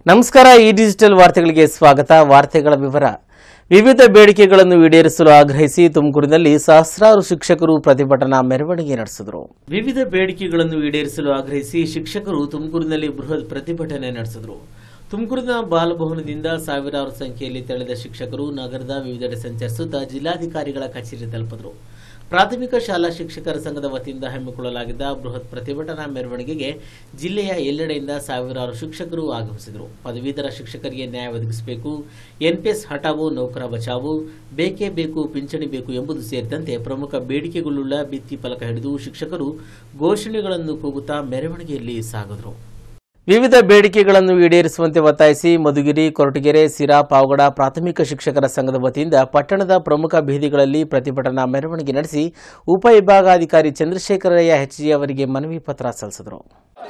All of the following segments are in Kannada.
ನಮಸ್ಕಾರ. ಈ ಡಿಜಿಟಲ್ ವಾರ್ತೆಗಳಿಗೆ ಸ್ವಾಗತ. ವಾರ್ತೆಗಳ ವಿವರ. ವಿವಿಧ ಬೇಡಿಕೆಗಳನ್ನು ಈಡೇರಿಸಲು ಆಗ್ರಹಿಸಿ ತುಮಕೂರಿನಲ್ಲಿ ಸಹಸ್ರಾರು ಶಿಕ್ಷಕರು ಪ್ರತಿಭಟನಾ ಮೆರವಣಿಗೆ ನಡೆಸಿದರು. ವಿವಿಧ ಬೇಡಿಕೆಗಳನ್ನು ಈಡೇರಿಸಲು ಆಗ್ರಹಿಸಿ ಶಿಕ್ಷಕರು ತುಮಕೂರಿನಲ್ಲಿ ಬೃಹತ್ ಪ್ರತಿಭಟನೆ ನಡೆಸಿದರು. ತುಮಕೂರಿನ ಬಾಲಭವನದಿಂದ ಸಾವಿರಾರು ಸಂಖ್ಯೆಯಲ್ಲಿ ತೆರಳಿದ ಶಿಕ್ಷಕರು ನಗರದ ವಿವಿಧೆಡೆ ಸಂಚರಿಸುತ್ತಾ ಜಿಲ್ಲಾಧಿಕಾರಿಗಳ ಕಚೇರಿ ತಲುಪಿದರು. ಪ್ರಾಥಮಿಕ ಶಾಲಾ ಶಿಕ್ಷಕರ ಸಂಘದ ವತಿಯಿಂದ ಹಮ್ಮಿಕೊಳ್ಳಲಾಗಿದ್ದ ಬೃಹತ್ ಪ್ರತಿಭಟನಾ ಮೆರವಣಿಗೆಗೆ ಜಿಲ್ಲೆಯ ಎಲ್ಲೆಡೆಯಿಂದ ಸಾವಿರಾರು ಶಿಕ್ಷಕರು ಆಗಮಿಸಿದರು. ಪದವೀಧರ ಶಿಕ್ಷಕರಿಗೆ ನ್ಯಾಯ ಒದಗಿಸಬೇಕು, ಎನ್ಪಿಎಸ್ ಹಟಾವೋ ನೌಕರ ಬಚಾವೋ, ಬೇಕೇ ಬೇಕು, ಪಿಂಚಣಿ ಬೇಕು ಎಂಬುದು ಸೇರಿದಂತೆ ಪ್ರಮುಖ ಬೇಡಿಕೆಗಳುಳ್ಳ ಭಿತ್ತಿ ಫಲಕ ಹಿಡಿದು ಶಿಕ್ಷಕರು ಘೋಷಣೆಗಳನ್ನು ಕೂಗುತ್ತಾ ಮೆರವಣಿಗೆಯಲ್ಲಿ ಸಾಗಿದರು. ವಿವಿಧ ಬೇಡಿಕೆಗಳನ್ನು ಈಡೇರಿಸುವಂತೆ ಒತ್ತಾಯಿಸಿ ಮಧುಗಿರಿ, ಕೊರಟಗೆರೆ, ಸಿರಾ, ಪಾವಗಡ ಪ್ರಾಥಮಿಕ ಶಿಕ್ಷಕರ ಸಂಘದ ವತಿಯಿಂದ ಪಟ್ಟಣದ ಪ್ರಮುಖ ಬೀದಿಗಳಲ್ಲಿ ಪ್ರತಿಭಟನಾ ಮೆರವಣಿಗೆ ನಡೆಸಿ ಉಪವಿಭಾಗಾಧಿಕಾರಿ ಚಂದ್ರಶೇಖರಯ್ಯ HG ಅವರಿಗೆ ಮನವಿ ಪತ್ರ ಸಲ್ಲಿಸಿದರು.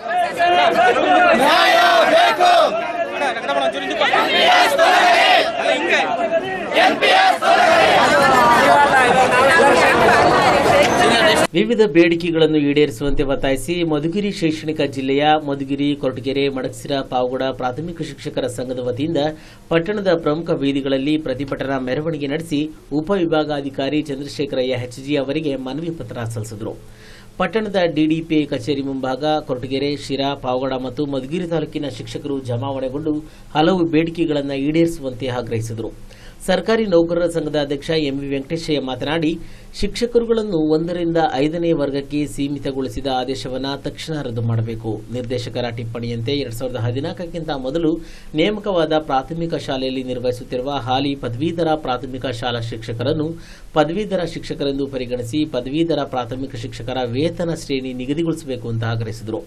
ವಿವಿಧ ಬೇಡಿಕೆಗಳನ್ನು ಈಡೇರಿಸುವಂತೆ ಒತ್ತಾಯಿಸಿ ಮಧುಗಿರಿ ಶೈಕ್ಷಣಿಕ ಜಿಲ್ಲೆಯ ಮಧುಗಿರಿ, ಕೊರಟಗೆರೆ, ಮಡಕಸಿರಾ, ಪಾವಗಡ ಪ್ರಾಥಮಿಕ ಶಿಕ್ಷಕರ ಸಂಘದ ವತಿಯಿಂದ ಪಟ್ಟಣದ ಪ್ರಮುಖ ಬೀದಿಗಳಲ್ಲಿ ಪ್ರತಿಭಟನಾ ಮೆರವಣಿಗೆ ನಡೆಸಿ ಉಪವಿಭಾಗಾಧಿಕಾರಿ ಚಂದ್ರಶೇಖರಯ್ಯ HG ಅವರಿಗೆ ಮನವಿ ಪತ್ರ ಸಲ್ಲಿಸಿದರು. ಪಟ್ಟಣದ DDPI ಕಚೇರಿ ಮುಂಭಾಗ ಕೊರಟಗೆರೆ, ಶಿರಾ, ಪಾವಗಡ ಮತ್ತು ಮಧುಗಿರಿ ತಾಲೂಕಿನ ಶಿಕ್ಷಕರು ಜಮಾವಣೆಗೊಂಡು ಹಲವು ಬೇಡಿಕೆಗಳನ್ನು ಈಡೇರಿಸುವಂತೆ ಆಗ್ರಹಿಸಿದರು. ಸರ್ಕಾರಿ ನೌಕರರ ಸಂಘದ ಅಧ್ಯಕ್ಷ MV ವೆಂಕಟೇಶಯ್ಯ ಮಾತನಾಡಿ, ಶಿಕ್ಷಕರುಗಳನ್ನು 1ರಿಂದ 5ನೇ ವರ್ಗಕ್ಕೆ ಸೀಮಿತಗೊಳಿಸಿದ ಆದೇಶವನ್ನು ತಕ್ಷಣ ರದ್ದು ಮಾಡಬೇಕು. ನಿರ್ದೇಶಕರ ಟಿಪ್ಪಣಿಯಂತೆ 2014ಕ್ಕಿಂತ ಮೊದಲು ನೇಮಕವಾದ ಪ್ರಾಥಮಿಕ ಶಾಲೆಯಲ್ಲಿ ನಿರ್ವಹಿಸುತ್ತಿರುವ ಹಾಲಿ ಪದವೀಧರ ಪ್ರಾಥಮಿಕ ಶಾಲಾ ಶಿಕ್ಷಕರನ್ನು ಪದವೀಧರ ಶಿಕ್ಷಕರೆಂದು ಪರಿಗಣಿಸಿ ಪದವೀಧರ ಪ್ರಾಥಮಿಕ ಶಿಕ್ಷಕರ ವೇತನ ಶ್ರೇಣಿ ನಿಗದಿಗೊಳಿಸಬೇಕು ಅಂತ ಆಗ್ರಹಿಸಿದರು.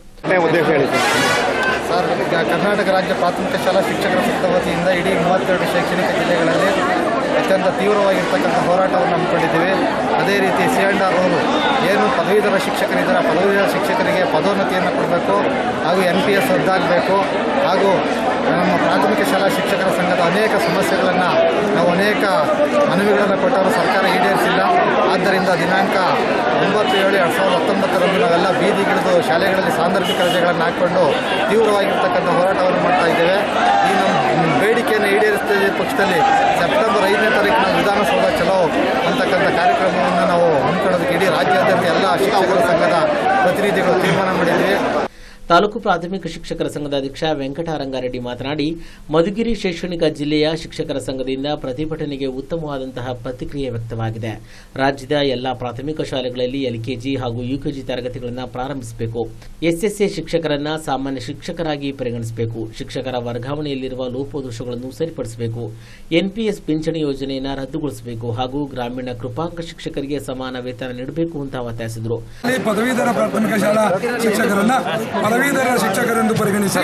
ಕರ್ನಾಟಕ ರಾಜ್ಯ ಪ್ರಾಥಮಿಕ ಶಾಲಾ ಶಿಕ್ಷಕರ ಸಂಘದ ವತಿಯಿಂದ ಇಡೀ 32 ಶೈಕ್ಷಣಿಕ ಜಿಲ್ಲೆಗಳಲ್ಲಿ ಅತ್ಯಂತ ತೀವ್ರವಾಗಿರ್ತಕ್ಕಂಥ ಹೋರಾಟವನ್ನು ಹಮ್ಮಿಕೊಂಡಿದ್ದೀವಿ. ಅದೇ ರೀತಿ C&R ಅವರು ಏನು ಪದವೀಧರ ಶಿಕ್ಷಕರಿದ್ದಾರೆ, ಪದವೀಧರ ಶಿಕ್ಷಕರಿಗೆ ಪದೋನ್ನತಿಯನ್ನು ಕೊಡಬೇಕು, ಹಾಗೂ NPS ರದ್ದಾಗಬೇಕು, ಹಾಗೂ ನಮ್ಮ ಪ್ರಾಥಮಿಕ ಶಾಲಾ ಶಿಕ್ಷಕರ ಸಂಘದ ಅನೇಕ ಸಮಸ್ಯೆಗಳನ್ನು ನಾವು ಅನೇಕ ಮನವಿಗಳನ್ನು ಕೊಟ್ಟವರು ಸರ್ಕಾರ ಈಡೇರಿಸಿಲ್ಲ. ಆದ್ದರಿಂದ ದಿನಾಂಕ 9/7/2019 ನಾವೆಲ್ಲ ಬೀದಿಗಿಳಿದು ಶಾಲೆಗಳಲ್ಲಿ ಸಾಂದರ್ಭಿಕ ರಜೆಗಳನ್ನು ಹಾಕಿಕೊಂಡು ತೀವ್ರವಾಗಿರ್ತಕ್ಕಂಥ ಹೋರಾಟವನ್ನು ಮಾಡ್ತಾ ಇದ್ದೇವೆ. ಈ ನಮ್ಮ ಬೇಡಿಕೆಯನ್ನು ಈಡೇರಿಸ್ತಿದ್ದ ಪಕ್ಷದಲ್ಲಿ ಸೆಪ್ಟೆಂಬರ್ 5ನೇ ತಾರೀಕು ನಾವು ವಿಧಾನಸೌಧ ಚಲೋ ಅಂತಕ್ಕಂಥ ಕಾರ್ಯಕ್ರಮವನ್ನು ನಾವು ಹಮ್ಮಿಕೊಳ್ಳೋದಕ್ಕೆ ಇಡೀ ರಾಜ್ಯಾದ್ಯಂತ ಎಲ್ಲ ಶಿಕ್ಷಕರ ಸಂಘದ ಪ್ರತಿನಿಧಿಗಳು ತೀರ್ಮಾನ ಮಾಡಿದ್ದೀವಿ. ತಾಲೂಕು ಪ್ರಾಥಮಿಕ ಶಿಕ್ಷಕರ ಸಂಘದ ಅಧ್ಯಕ್ಷ ವೆಂಕಟರಂಗಾರೆಡ್ಡಿ ಮಾತನಾಡಿ, ಮಧುಗಿರಿ ಶೈಕ್ಷಣಿಕ ಜಿಲ್ಲೆಯ ಶಿಕ್ಷಕರ ಸಂಘದಿಂದ ಪ್ರತಿಭಟನೆಗೆ ಉತ್ತಮವಾದಂತಹ ಪ್ರತಿಕ್ರಿಯೆ ವ್ಯಕ್ತವಾಗಿದೆ. ರಾಜ್ಯದ ಎಲ್ಲಾ ಪ್ರಾಥಮಿಕ ಶಾಲೆಗಳಲ್ಲಿ LKG ಹಾಗೂ UKG ತರಗತಿಗಳನ್ನು ಪ್ರಾರಂಭಿಸಬೇಕು. SSA ಶಿಕ್ಷಕರನ್ನ ಸಾಮಾನ್ಯ ಶಿಕ್ಷಕರಾಗಿ ಪರಿಗಣಿಸಬೇಕು. ಶಿಕ್ಷಕರ ವರ್ಗಾವಣೆಯಲ್ಲಿರುವ ಲೋಪದೋಷಗಳನ್ನು ಸರಿಪಡಿಸಬೇಕು. NPS ಪಿಂಚಣಿ ಯೋಜನೆಯನ್ನು ರದ್ದುಗೊಳಿಸಬೇಕು ಹಾಗೂ ಗ್ರಾಮೀಣ ಕೃಪಾಂಕ ಶಿಕ್ಷಕರಿಗೆ ಸಮಾನ ವೇತನ ನೀಡಬೇಕು ಅಂತ ಒತ್ತಾಯಿಸಿದರು. ಪದವೀಧರ ಪ್ರಾಥಮಿಕ ಶಾಲಾ ಶಿಕ್ಷಕರನ್ನ ಪದವೀಧರ ಶಿಕ್ಷಕರೆಂದು ಪರಿಗಣಿಸಿ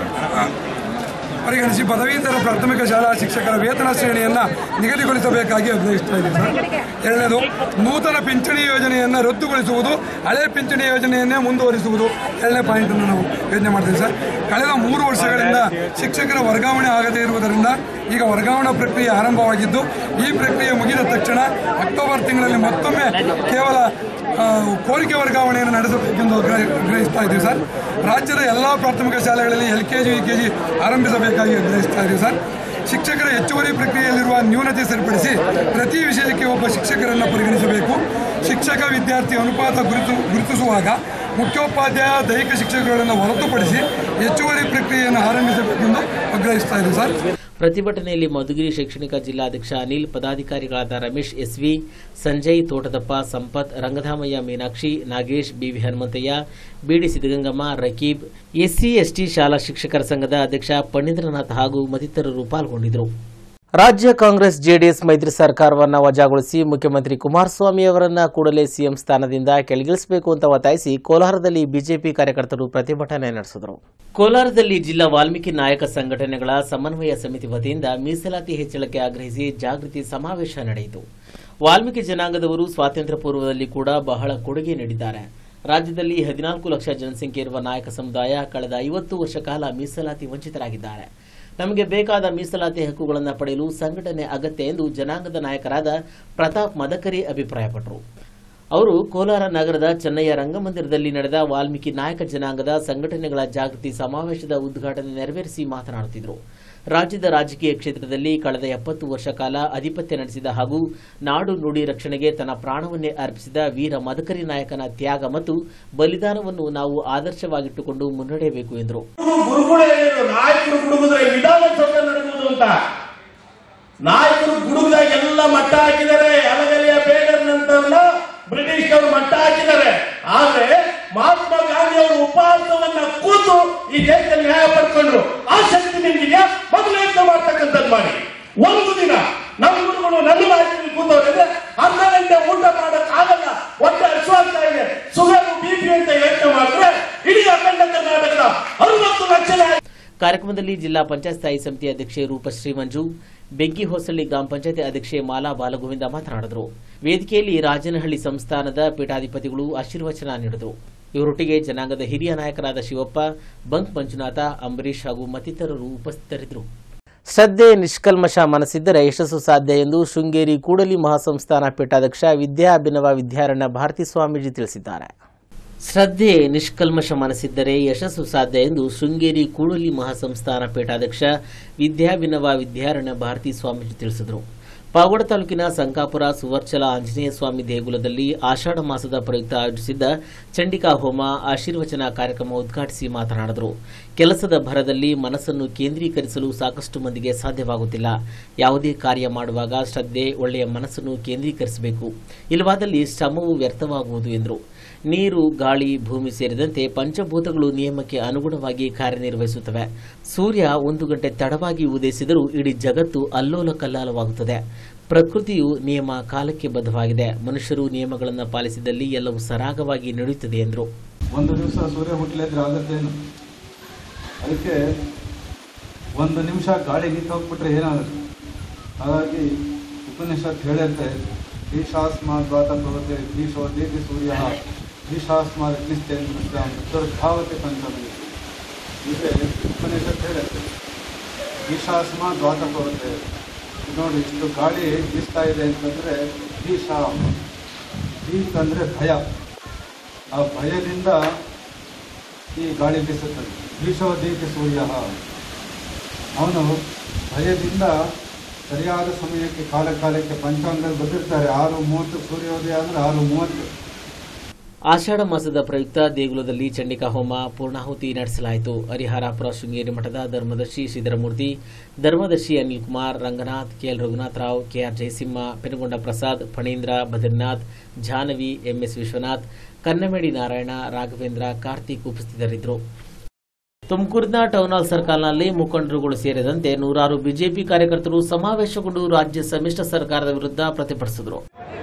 ಪದವೀಧರ ಪ್ರಾಥಮಿಕ ಶಾಲಾ ಶಿಕ್ಷಕರ ವೇತನ ಶ್ರೇಣಿಯನ್ನು ನಿಗದಿಗೊಳಿಸಬೇಕಾಗಿ ಆಗ್ರಹಿಸ್ತಾ ಇದ್ದೀವಿ ಸರ್. ಎರಡನೇದು, ನೂತನ ಪಿಂಚಣಿ ಯೋಜನೆಯನ್ನು ರದ್ದುಗೊಳಿಸುವುದು, ಹಳೆ ಪಿಂಚಣಿ ಯೋಜನೆಯನ್ನೇ ಮುಂದುವರಿಸುವುದು. ಎರಡನೇ ಪಾಯಿಂಟನ್ನು ನಾವು ಯೋಚನೆ ಮಾಡ್ತೀವಿ ಸರ್. ಕಳೆದ 3 ವರ್ಷಗಳಿಂದ ಶಿಕ್ಷಕರ ವರ್ಗಾವಣೆ ಆಗದೇ ಇರುವುದರಿಂದ ಈಗ ವರ್ಗಾವಣಾ ಪ್ರಕ್ರಿಯೆ ಆರಂಭವಾಗಿದ್ದು, ಈ ಪ್ರಕ್ರಿಯೆ ಮುಗಿದ ತಕ್ಷಣ ಅಕ್ಟೋಬರ್ ತಿಂಗಳಲ್ಲಿ ಮತ್ತೊಮ್ಮೆ ಕೇವಲ ಕೋರಿಕೆ ವರ್ಗಾವಣೆಯನ್ನು ನಡೆಸಬೇಕೆಂದು ಆಗ್ರಹಿಸ್ತಾ ಇದ್ದೀವಿ ಸರ್. ರಾಜ್ಯದ ಎಲ್ಲ ಪ್ರಾಥಮಿಕ ಶಾಲೆಗಳಲ್ಲಿ LKG UKG ಆರಂಭಿಸಬೇಕಾಗಿ ಆಗ್ರಹಿಸ್ತಾ ಇದ್ದೀವಿ ಸರ್. ಶಿಕ್ಷಕರ ಹೆಚ್ಚುವರಿ ಪ್ರಕ್ರಿಯೆಯಲ್ಲಿರುವ ನ್ಯೂನತೆ ಸರಿಪಡಿಸಿ ಪ್ರತಿ ವಿಷಯಕ್ಕೆ ಒಬ್ಬ ಶಿಕ್ಷಕರನ್ನು ಪರಿಗಣಿಸಬೇಕು. ಶಿಕ್ಷಕ ವಿದ್ಯಾರ್ಥಿ ಅನುಪಾತ ಗುರುತಿಸುವಾಗ ಮುಖ್ಯೋಪಾಧ್ಯಾಯ ದೈಹಿಕ ಶಿಕ್ಷಕಗಳನ್ನು ಹೊರತುಪಡಿಸಿ ಹೆಚ್ಚುವರಿ ಪ್ರಕ್ರಿಯೆಯನ್ನು ಆರಂಭಿಸಬೇಕೆಂದು ಆಗ್ರಹಿಸ್ತಾ ಇದ್ದೀವಿ ಸರ್. ಪ್ರತಿಭಟನೆಯಲ್ಲಿ ಮಧುಗಿರಿ ಶೈಕ್ಷಣಿಕ ಜಿಲ್ಲಾಧ್ಯಕ್ಷ Anil, ಪದಾಧಿಕಾರಿಗಳಾದ Ramesh SV, Sanjay, Thotadappa, Sampath, Rangadhamaiah, Meenakshi, Nagesh, BV Hanumanthaiah, BD Siddagangamma, Raqib, SC/ST ಶಾಲಾ ಶಿಕ್ಷಕರ ಸಂಘದ ಅಧ್ಯಕ್ಷ ಪಣೀಂದ್ರನಾಥ್ ಹಾಗೂ ಮತ್ತಿತರರು ಪಾಲ್ಗೊಂಡಿದ್ದರು. ರಾಜ್ಯ ಕಾಂಗ್ರೆಸ್ JDS ಮೈತ್ರಿ ಸರ್ಕಾರವನ್ನು ವಜಾಗೊಳಿಸಿ ಮುಖ್ಯಮಂತ್ರಿ ಕುಮಾರಸ್ವಾಮಿ ಅವರನ್ನ ಕೂಡಲೇ CM ಸ್ಥಾನದಿಂದ ಕೆಳಗಿಳಿಸಬೇಕು ಅಂತ ಒತ್ತಾಯಿಸಿ ಕೋಲಾರದಲ್ಲಿ ಬಿಜೆಪಿ ಕಾರ್ಯಕರ್ತರು ಪ್ರತಿಭಟನೆ ನಡೆಸಿದರು. ಕೋಲಾರದಲ್ಲಿ ಜಿಲ್ಲಾ ವಾಲ್ಮೀಕಿ ನಾಯಕ ಸಂಘಟನೆಗಳ ಸಮನ್ವಯ ಸಮಿತಿ ವತಿಯಿಂದ ಮೀಸಲಾತಿ ಹೆಚ್ಚಳಕ್ಕೆ ಆಗ್ರಹಿಸಿ ಜಾಗೃತಿ ಸಮಾವೇಶ ನಡೆಯಿತು. ವಾಲ್ಮೀಕಿ ಜನಾಂಗದವರು ಸ್ವಾತಂತ್ರ್ಯ ಪೂರ್ವದಲ್ಲಿ ಕೂಡ ಬಹಳ ಕೊಡುಗೆ ನೀಡಿದ್ದಾರೆ. ರಾಜ್ಯದಲ್ಲಿ 14 ಲಕ್ಷ ಜನಸಂಖ್ಯೆ ಇರುವ ನಾಯಕ ಸಮುದಾಯ ಕಳೆದ 50 ವರ್ಷ ಕಾಲ ಮೀಸಲಾತಿ ವಂಚಿತರಾಗಿದ್ದಾರೆ. ನಮಗೆ ಬೇಕಾದ ಮೀಸಲಾತಿ ಹಕ್ಕುಗಳನ್ನು ಪಡೆಯಲು ಸಂಘಟನೆ ಅಗತ್ಯ ಎಂದು ಜನಾಂಗದ ನಾಯಕರಾದ ಪ್ರತಾಪ್ ಮದಕರಿ ಅಭಿಪ್ರಾಯಪಟ್ಟರು. ಅವರು ಕೋಲಾರ ನಗರದ ಚೆನ್ನಯ್ಯ ರಂಗಮಂದಿರದಲ್ಲಿ ನಡೆದ ವಾಲ್ಮೀಕಿ ನಾಯಕ ಜನಾಂಗದ ಸಂಘಟನೆಗಳ ಜಾಗೃತಿ ಸಮಾವೇಶದ ಉದ್ಘಾಟನೆ ನೆರವೇರಿಸಿ ಮಾತನಾಡುತ್ತಿದ್ದರು. ರಾಜ್ಯದ ರಾಜಕೀಯ ಕ್ಷೇತ್ರದಲ್ಲಿ ಕಳೆದ 70 ವರ್ಷ ಕಾಲ ಅಧಿಪತ್ಯ ನಡೆಸಿದ ಹಾಗೂ ನಾಡು ನುಡಿ ರಕ್ಷಣೆಗೆ ತನ್ನ ಪ್ರಾಣವನ್ನೇ ಅರ್ಪಿಸಿದ ವೀರ ಮದಕರಿ ನಾಯಕನ ತ್ಯಾಗ ಮತ್ತು ಬಲಿದಾನವನ್ನು ನಾವು ಆದರ್ಶವಾಗಿಟ್ಟುಕೊಂಡು ಮುನ್ನಡೆಯಬೇಕು ಎಂದರು. ನಾಯಕರು ಗುಡುಗದಾಗ ಎಲ್ಲ ಮಟ್ಟ ಹಾಕಿದ್ದಾರೆ. ಅಲಗಲಿಯ ಬೇಡರ್ ನಂತರ ಬ್ರಿಟಿಷ್ ಅವರು ಮಟ್ಟ ಹಾಕಿದ್ದಾರೆ. ಆದ್ರೆ ಮಹಾತ್ಮ ಗಾಂಧಿ ಅವರು ಉಪವಾಸವನ್ನ ಕೂತು ಈ ದೇಶದಲ್ಲಿ ನ್ಯಾಯ ಪಡ್ಕೊಂಡ್ರು. ಆ ಶಕ್ತಿ ನಿಮ್ಗಿದೆಯಾ? ಮೊದಲು ಯೋಚನೆ ಮಾಡ್ತಕ್ಕಂಥದ್ದು ಮಾಡಿ. ಒಂದು ದಿನ ನಮ್ಮ ಗುರುಗಳು ನನ್ನ ರಾಜ್ಯದಲ್ಲಿ ಕೂತವ್ರೆ 12 ಗಂಟೆ ಊಟ ಮಾಡಕ್ ಆಗಲ್ಲ, ಹೊಟ್ಟೆ ಹಸುವಾಗ್ತಾ ಇದೆ, ಶುಗರ್ ಬಿಪಿ ಅಂತ ಯೋಚನೆ ಮಾಡಿದ್ರೆ ಇಡೀ ಅಖಂಡ ಕರ್ನಾಟಕದ 60 ಲಕ್ಷ. ಕಾರ್ಯಕ್ರಮದಲ್ಲಿ ಜಿಲ್ಲಾ ಪಂಚಾಯತ್ ಸ್ಥಾಯಿ ಸಮಿತಿ ಅಧ್ಯಕ್ಷೆ ರೂಪಶ್ರೀ ಮಂಜು, ಬೆಂಕಿ ಹೊಸಳ್ಳಿ ಗ್ರಾಮ ಪಂಚಾಯತ್ ಅಧ್ಯಕ್ಷೆ ಮಾಲಾ ಬಾಲಗೋವಿಂದ ಮಾತನಾಡಿದರು. ವೇದಿಕೆಯಲ್ಲಿ ರಾಜನಹಳ್ಳಿ ಸಂಸ್ಥಾನದ ಪೀಠಾಧಿಪತಿಗಳು ಆಶೀರ್ವಚನ ನೀಡಿದರು. ಇವರೊಟ್ಟಿಗೆ ಜನಾಂಗದ ಹಿರಿಯ ನಾಯಕರಾದ ಶಿವಪ್ಪ, ಬಂಕ್ ಮಂಜುನಾಥ, ಅಂಬರೀಶ್ ಹಾಗೂ ಮತ್ತಿತರರು ಉಪಸ್ಥಿತರಿದ್ದರು. ಶ್ರದ್ಧೆ ನಿಷ್ಕಲ್ಮಶ ಮನಸ್ಸಿದ್ದರೆ ಯಶಸ್ಸು ಸಾಧ್ಯ ಎಂದು ಶೃಂಗೇರಿ ಕೂಡಲಿ ಮಹಾಸಂಸ್ಥಾನ ಪೀಠಾಧ್ಯಕ್ಷ ವಿದ್ಯಾಭಿನವ ವಿದ್ಯಾರಣ್ಯ ಭಾರತಿ ಸ್ವಾಮೀಜಿ ತಿಳಿಸಿದ್ದಾರೆ. ಶ್ರದ್ಧೆ ನಿಷ್ಕಲ್ಮಶ ಮನಸ್ಸಿದ್ದರೆ ಯಶಸ್ಸು ಸಾಧ್ಯ ಎಂದು ಶೃಂಗೇರಿ ಕೂಡಲಿ ಮಹಾಸಂಸ್ಥಾನ ಪೀಠಾಧ್ಯಕ್ಷ ವಿದ್ಯಾಭಿನವ ವಿದ್ಯಾರಣ್ಯ ಭಾರತಿ ಸ್ವಾಮೀಜಿ ತಿಳಿಸಿದರು. ಪಾವಗಡ ತಾಲೂಕಿನ ಸಂಕಾಪುರ ಸುವರ್ಚಲ ಆಂಜನೇಯ ಸ್ವಾಮಿ ದೇಗುಲದಲ್ಲಿ ಆಷಾಢ ಮಾಸದ ಪ್ರಯುಕ್ತ ಆಯೋಜಿಸಿದ್ದ ಚಂಡಿಕಾ ಹೋಮ ಆಶೀರ್ವಚನ ಕಾರ್ಯಕ್ರಮ ಉದ್ಘಾಟಿಸಿ ಮಾತನಾಡಿದರು. ಕೆಲಸದ ಭರದಲ್ಲಿ ಮನಸ್ಸನ್ನು ಕೇಂದ್ರೀಕರಿಸಲು ಸಾಕಷ್ಟು ಮಂದಿಗೆ ಸಾಧ್ಯವಾಗುತ್ತಿಲ್ಲ. ಯಾವುದೇ ಕಾರ್ಯ ಮಾಡುವಾಗ ಶ್ರದ್ಧೆ, ಒಳ್ಳೆಯ ಮನಸ್ಸನ್ನು ಕೇಂದ್ರೀಕರಿಸಬೇಕು. ಇಲ್ಲವಾದಲ್ಲಿ ಶ್ರಮವು ವ್ಯರ್ಥವಾಗುವುದು ಎಂದರು. ನೀರು, ಗಾಳಿ, ಭೂಮಿ ಸೇರಿದಂತೆ ಪಂಚಭೂತಗಳು ನಿಯಮಕ್ಕೆ ಅನುಗುಣವಾಗಿ ಕಾರ್ಯನಿರ್ವಹಿಸುತ್ತವೆ. ಸೂರ್ಯ 1 ಗಂಟೆ ತಡವಾಗಿ ಉದಯಿಸಿದರೂ ಇಡೀ ಜಗತ್ತು ಅಲ್ಲೋಲ ಕಲ್ಲಾಲವಾಗುತ್ತದೆ. ಪ್ರಕೃತಿಯು ನಿಯಮ ಕಾಲಕ್ಕೆ ಬದ್ಧವಾಗಿದೆ. ಮನುಷ್ಯರು ನಿಯಮಗಳನ್ನು ಪಾಲಿಸಿದಲ್ಲಿ ಎಲ್ಲವೂ ಸರಾಗವಾಗಿ ನಡೆಯುತ್ತದೆ ಎಂದರು. ಒಂದು ದಿವಸ ಸೂರ್ಯ ಹುಟ್ಟಲಿದ್ರೆ ಆಗುತ್ತೇನು? ಅದಕ್ಕೆ 1 ನಿಮಿಷ ಗಾಳಿ ಹೋಗ್ಬಿಟ್ರೆ ಏನಾಗುತ್ತೆ? ಹಾಗಾಗಿ ಉಪನಿಷತ್ ಹೇಳುತ್ತೆ, ಈಶಾಸ್ಮಾದ್ವಾತ ಭವತೆ ಈಶೋದೇತಿ ಸೂರ್ಯ ಈಶಾಸ್ಮಾದ್ ದುರ್ಭಾವತೆ ಪಂಚಮಿ. ಇದೆ ಉಪನಿಷತ್ ಹೇಳುತ್ತೆ, ಈಶಾಸ್ಮಾದ್ವಾತ ಭವತೆ. ನೋಡಿ, ಇಷ್ಟು ಗಾಳಿ ಬೀಸ್ತಾ ಇದೆ ಅಂತಂದರೆ ಈಶಾ, ಈತ್ ಅಂದರೆ ಭಯ. ಆ ಭಯದಿಂದ ಈ ಗಾಳಿ ಬೀಸುತ್ತದೆ. ಈಶೋದೇತಿ ಸೂರ್ಯ, ಅವನು ಭಯದಿಂದ ಸರಿಯಾದ ಸಮಯಕ್ಕೆ ಕಾಲಕ್ಕೆ ಪಂಚಾಂಗದಲ್ಲಿ ಬಂದಿರ್ತಾರೆ. 6:30 ಸೂರ್ಯೋದಯ ಅಂದರೆ 6:30. ಆಷಾಢ ಮಾಸದ ಪ್ರಯುಕ್ತ ದೇಗುಲದಲ್ಲಿ ಚಂಡಿಕಾ ಹೋಮ ಪೂರ್ಣಾಹುತಿ ನಡೆಸಲಾಯಿತು. ಹರಿಹರಾಪುರ ಶೃಂಗೇರಿ ಮಠದ ಧರ್ಮದರ್ಶಿ ಶ್ರೀಧರಮೂರ್ತಿ, ಧರ್ಮದರ್ಶಿ Anil Kumar, Ranganath, K L Raghunath Rao, K R Jayasimha, Penugonda Prasad, Phanindra, Badrinath, Jahnavi, M S Vishwanath, Kannamedi Narayana, Raghavendra, Karthik ಉಪಸ್ಥಿತರಿದ್ದರು. ತುಮಕೂರಿನ ಟೌನ್ ಹಾಲ್ ಸರ್ಕಲ್ನಲ್ಲಿ ಮುಖಂಡರುಗಳು ಸೇರಿದಂತೆ ನೂರಾರು ಬಿಜೆಪಿ ಕಾರ್ಯಕರ್ತರು ಸಮಾವೇಶಗೊಂಡು ರಾಜ್ಯ ಸಮ್ಮಿಶ್ರ ಸರ್ಕಾರದ ವಿರುದ್ಧ ಪ್ರತಿಭಟಿಸಿದರು.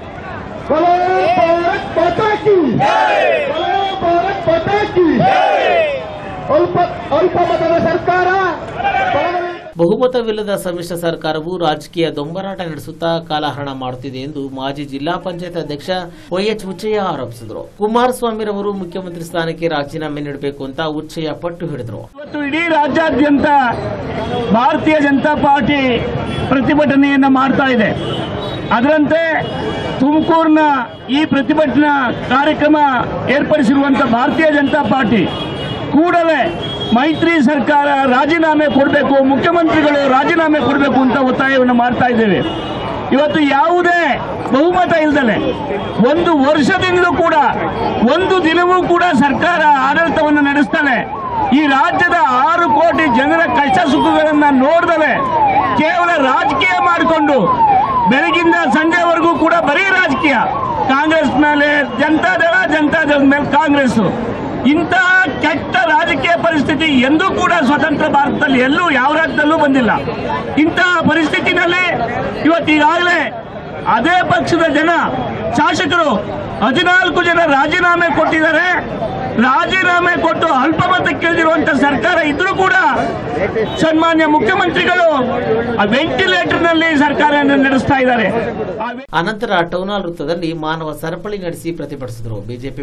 ಬಹುಮತವಿಲ್ಲದ ಸಮ್ಮಿಶ್ರ ಸರ್ಕಾರವು ರಾಜಕೀಯ ದೊಂಬರಾಟ ನಡೆಸುತ್ತಾ ಕಾಲಹರಣ ಮಾಡುತ್ತಿದೆ ಎಂದು ಮಾಜಿ ಜಿಲ್ಲಾ ಪಂಚಾಯತ್ ಅಧ್ಯಕ್ಷ ವೈಎಚ್ ಹುಚ್ಚಯ್ಯ ಆರೋಪಿಸಿದರು. ಕುಮಾರಸ್ವಾಮಿರವರು ಮುಖ್ಯಮಂತ್ರಿ ಸ್ಥಾನಕ್ಕೆ ರಾಜೀನಾಮೆ ನೀಡಬೇಕು ಅಂತ ಹುಚ್ಚಯ್ಯ ಪಟ್ಟು ಹಿಡಿದರು. ಇವತ್ತು ಇಡೀ ರಾಜ್ಯಾದ್ಯಂತ ಭಾರತೀಯ ಜನತಾ ಪಾರ್ಟಿ ಪ್ರತಿಭಟನೆಯನ್ನ ಮಾಡ್ತಾ ಇದೆ. ಅದರಂತೆ ತುಮಕೂರಿನ ಈ ಪ್ರತಿಭಟನಾ ಕಾರ್ಯಕ್ರಮ ಏರ್ಪಡಿಸಿರುವಂತಹ ಭಾರತೀಯ ಜನತಾ ಪಾರ್ಟಿ ಕೂಡಲೇ ಮೈತ್ರಿ ಸರ್ಕಾರ ರಾಜೀನಾಮೆ ಕೊಡಬೇಕು, ಮುಖ್ಯಮಂತ್ರಿಗಳು ರಾಜೀನಾಮೆ ಕೊಡಬೇಕು ಅಂತ ಒತ್ತಾಯವನ್ನು ಮಾಡ್ತಾ ಇದ್ದೇವೆ. ಇವತ್ತು ಯಾವುದೇ ಬಹುಮತ ಇಲ್ಲದಲೆ 1 ವರ್ಷದಿಂದಲೂ ಕೂಡ 1 ದಿನವೂ ಕೂಡ ಸರ್ಕಾರ ಆಡಳಿತವನ್ನು ನಡೆಸ್ತಾನೆ. ಈ ರಾಜ್ಯದ 6 ಕೋಟಿ ಜನರ ಕಷ್ಟ ಸುಖಗಳನ್ನ ನೋಡ್ದಲೆ ಕೇವಲ ರಾಜಕೀಯ ಮಾಡಿಕೊಂಡು ಬೆಳಗಿಂದ ಸಂಜೆವರೆಗೂ ಕೂಡ ಬರೀ ರಾಜಕೀಯ, ಕಾಂಗ್ರೆಸ್ ಮೇಲೆ ಜನತಾದಳ ಮೇಲೆ ಕಾಂಗ್ರೆಸ್. ಇಂತಹ ಕೆಟ್ಟ ರಾಜಕೀಯ ಪರಿಸ್ಥಿತಿ ಎಂದೂ ಕೂಡ ಸ್ವತಂತ್ರ ಭಾರತದಲ್ಲಿ ಎಲ್ಲೂ ಯಾವ ರಾಜ್ಯದಲ್ಲೂ ಬಂದಿಲ್ಲ. ಇಂತಹ ಪರಿಸ್ಥಿತಿನಲ್ಲಿ ಇವತ್ತೀಗಾಗಲೇ ಅದೇ ಪಕ್ಷದ ಶಾಸಕರು 14 ಜನ ರಾಜೀನಾಮೆ ಕೊಟ್ಟಿದ್ದಾರೆ. ರಾಜೀನಾಮೆ ಕೊಟ್ಟು ಅಲ್ಪಮತಕ್ಕೆ ಇಳಿದಿರುವಂತಹ ಸರ್ಕಾರ ಇದ್ರೂ ಕೂಡ ಸನ್ಮಾನ್ಯ ಮುಖ್ಯಮಂತ್ರಿಗಳು ವೆಂಟಿಲೇಟರ್ ನಲ್ಲಿ ಸರ್ಕಾರ ನಡೆಸ್ತಾ ಇದ್ದಾರೆ. ಅನಂತರ ಟೌನ್ ಹಾಲ್ ವೃತ್ತದಲ್ಲಿ ಮಾನವ ಸರಪಳಿ ನಡೆಸಿ ಪ್ರತಿಭಟಿಸಿದರು. ಬಿಜೆಪಿ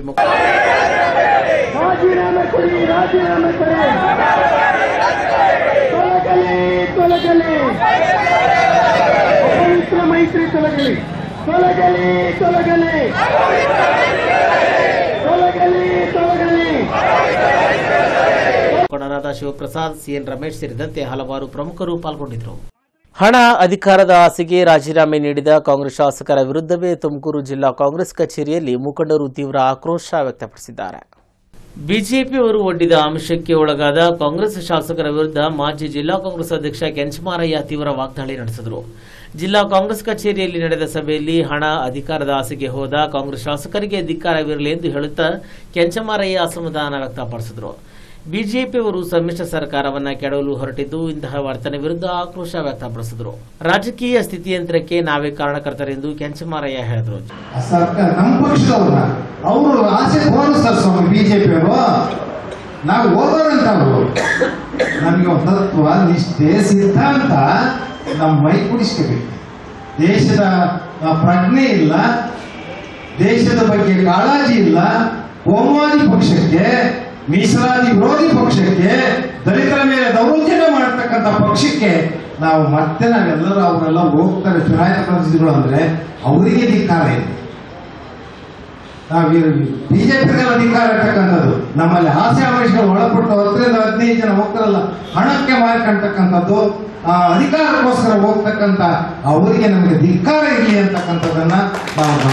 ಮೈತ್ರಿ ತೊಲಗಲಿ. ತೊಲಗಲಿ ತೊಲಗಲಿ ತೊಲಗಲಿ ತೊಲಗಲಿ. ಮುಖಂಡರಾದ ಶಿವಪ್ರಸಾದ್, ಸಿಎನ್ ರಮೇಶ್ ಸೇರಿದಂತೆ ಹಲವಾರು ಪ್ರಮುಖರು ಪಾಲ್ಗೊಂಡಿದ್ದರು. ಹಣ, ಅಧಿಕಾರದ ಆಸೆಗೆ ರಾಜೀನಾಮೆ ನೀಡಿದ ಕಾಂಗ್ರೆಸ್ ಶಾಸಕರ ವಿರುದ್ಧವೇ ತುಮಕೂರು ಜಿಲ್ಲಾ ಕಾಂಗ್ರೆಸ್ ಕಚೇರಿಯಲ್ಲಿ ಮುಖಂಡರು ತೀವ್ರ ಆಕ್ರೋಶ ವ್ಯಕ್ತಪಡಿಸಿದ್ದಾರೆ. ಬಿಜೆಪಿಯವರು ಒಡ್ಡಿದ ಆಮಿಷಕ್ಕೆ ಒಳಗಾದ ಕಾಂಗ್ರೆಸ್ ಶಾಸಕರ ವಿರುದ್ಧ ಮಾಜಿ ಜಿಲ್ಲಾ ಕಾಂಗ್ರೆಸ್ ಅಧ್ಯಕ್ಷ ಕೆಂಚಮಾರಯ್ಯ ತೀವ್ರ ವಾಗ್ದಾಳಿ ನಡೆಸಿದರು. ಜಿಲ್ಲಾ ಕಾಂಗ್ರೆಸ್ ಕಚೇರಿಯಲ್ಲಿ ನಡೆದ ಸಭೆಯಲ್ಲಿ ಹಣ, ಅಧಿಕಾರದ ಆಸೆಗೆ ಹೋದ ಕಾಂಗ್ರೆಸ್ ಶಾಸಕರಿಗೆ ಧಿಕ್ಕಾರವಿರಲಿ ಎಂದು ಹೇಳುತ್ತಾ ಕೆಂಚಮಾರಯ್ಯ ಅಸಮಾಧಾನ ವ್ಯಕ್ತಪಡಿಸಿದರು. ಬಿಜೆಪಿಯವರು ಸಮ್ಮಿಶ್ರ ಸರ್ಕಾರವನ್ನು ಕೆಡವಲು ಹೊರಟಿದ್ದು ಇಂತಹ ವರ್ತನೆ ವಿರುದ್ಧ ಆಕ್ರೋಶ ವ್ಯಕ್ತಪಡಿಸಿದರು. ರಾಜಕೀಯ ಸ್ಥಿತಿಯಂತ್ರಕ್ಕೆ ನಾವೇ ಕಾರಣಕರ್ತರೆಂದು ಕೆಂಚಮಾರಯ್ಯ ಹೇಳಿದರು. ನಮ್ಮ ಪಕ್ಷದವ್ರನ್ನ ಅವರು ಆಸೆ ತೋರಿಸ್ತಾರೆ ಸ್ವಾಮಿ ಬಿಜೆಪಿಯವರು. ನಾವು ಹೋಗೋರಂತವ್ರು ನಮಗೆ ಒಂದು ತತ್ವ, ನಿಷ್ಠೆ, ಸಿದ್ಧಾಂತ ನಮ್ಮ ಮೈ ಕುಡಿಸ್ಕೋಬೇಕು. ದೇಶದ ಪ್ರಜ್ಞೆ ಇಲ್ಲ, ದೇಶದ ಬಗ್ಗೆ ಕಾಳಜಿ ಇಲ್ಲ. ಕೋಮುವಾದಿ ಪಕ್ಷಕ್ಕೆ, ಮೀಸಲಾತಿ ವಿರೋಧಿ ಪಕ್ಷಕ್ಕೆ, ದಲಿತರ ಮೇಲೆ ದೌರ್ಜನ್ಯ ಮಾಡತಕ್ಕಂಥ ಪಕ್ಷಕ್ಕೆ ನಾವೆಲ್ಲರೂ ಅವರೆಲ್ಲ ಹೋಗ್ತಾರೆ ಚುನಾಯಿತ ಪ್ರತಿನಿಧಿಗಳು ಅಂದ್ರೆ ಅವರಿಗೆ ಧಿಕ್ಕಾರ ಇದೆ. ಬಿಜೆಪಿಗೆಲ್ಲ ಧಿಕ್ಕಾರ ಇರ್ತಕ್ಕಂಥದ್ದು. ನಮ್ಮಲ್ಲಿ ಆಸೆ ಆಮಿಷಗಳು ಒಳಪಟ್ಟು 10-15 ಜನ ಹೋಗ್ತಾರಲ್ಲ, ಹಣಕ್ಕೆ ಮಾರ್ಕೊಂಡ್ತಕ್ಕಂಥದ್ದು, ಅಧಿಕಾರಕ್ಕೋಸ್ಕರ ಹೋಗ್ತಕ್ಕಂಥ ಅವರಿಗೆ ನಮಗೆ ಧಿಕ್ಕಾರ ಇರಲಿ ಅಂತಕ್ಕಂಥದ್ದನ್ನ ನಾವು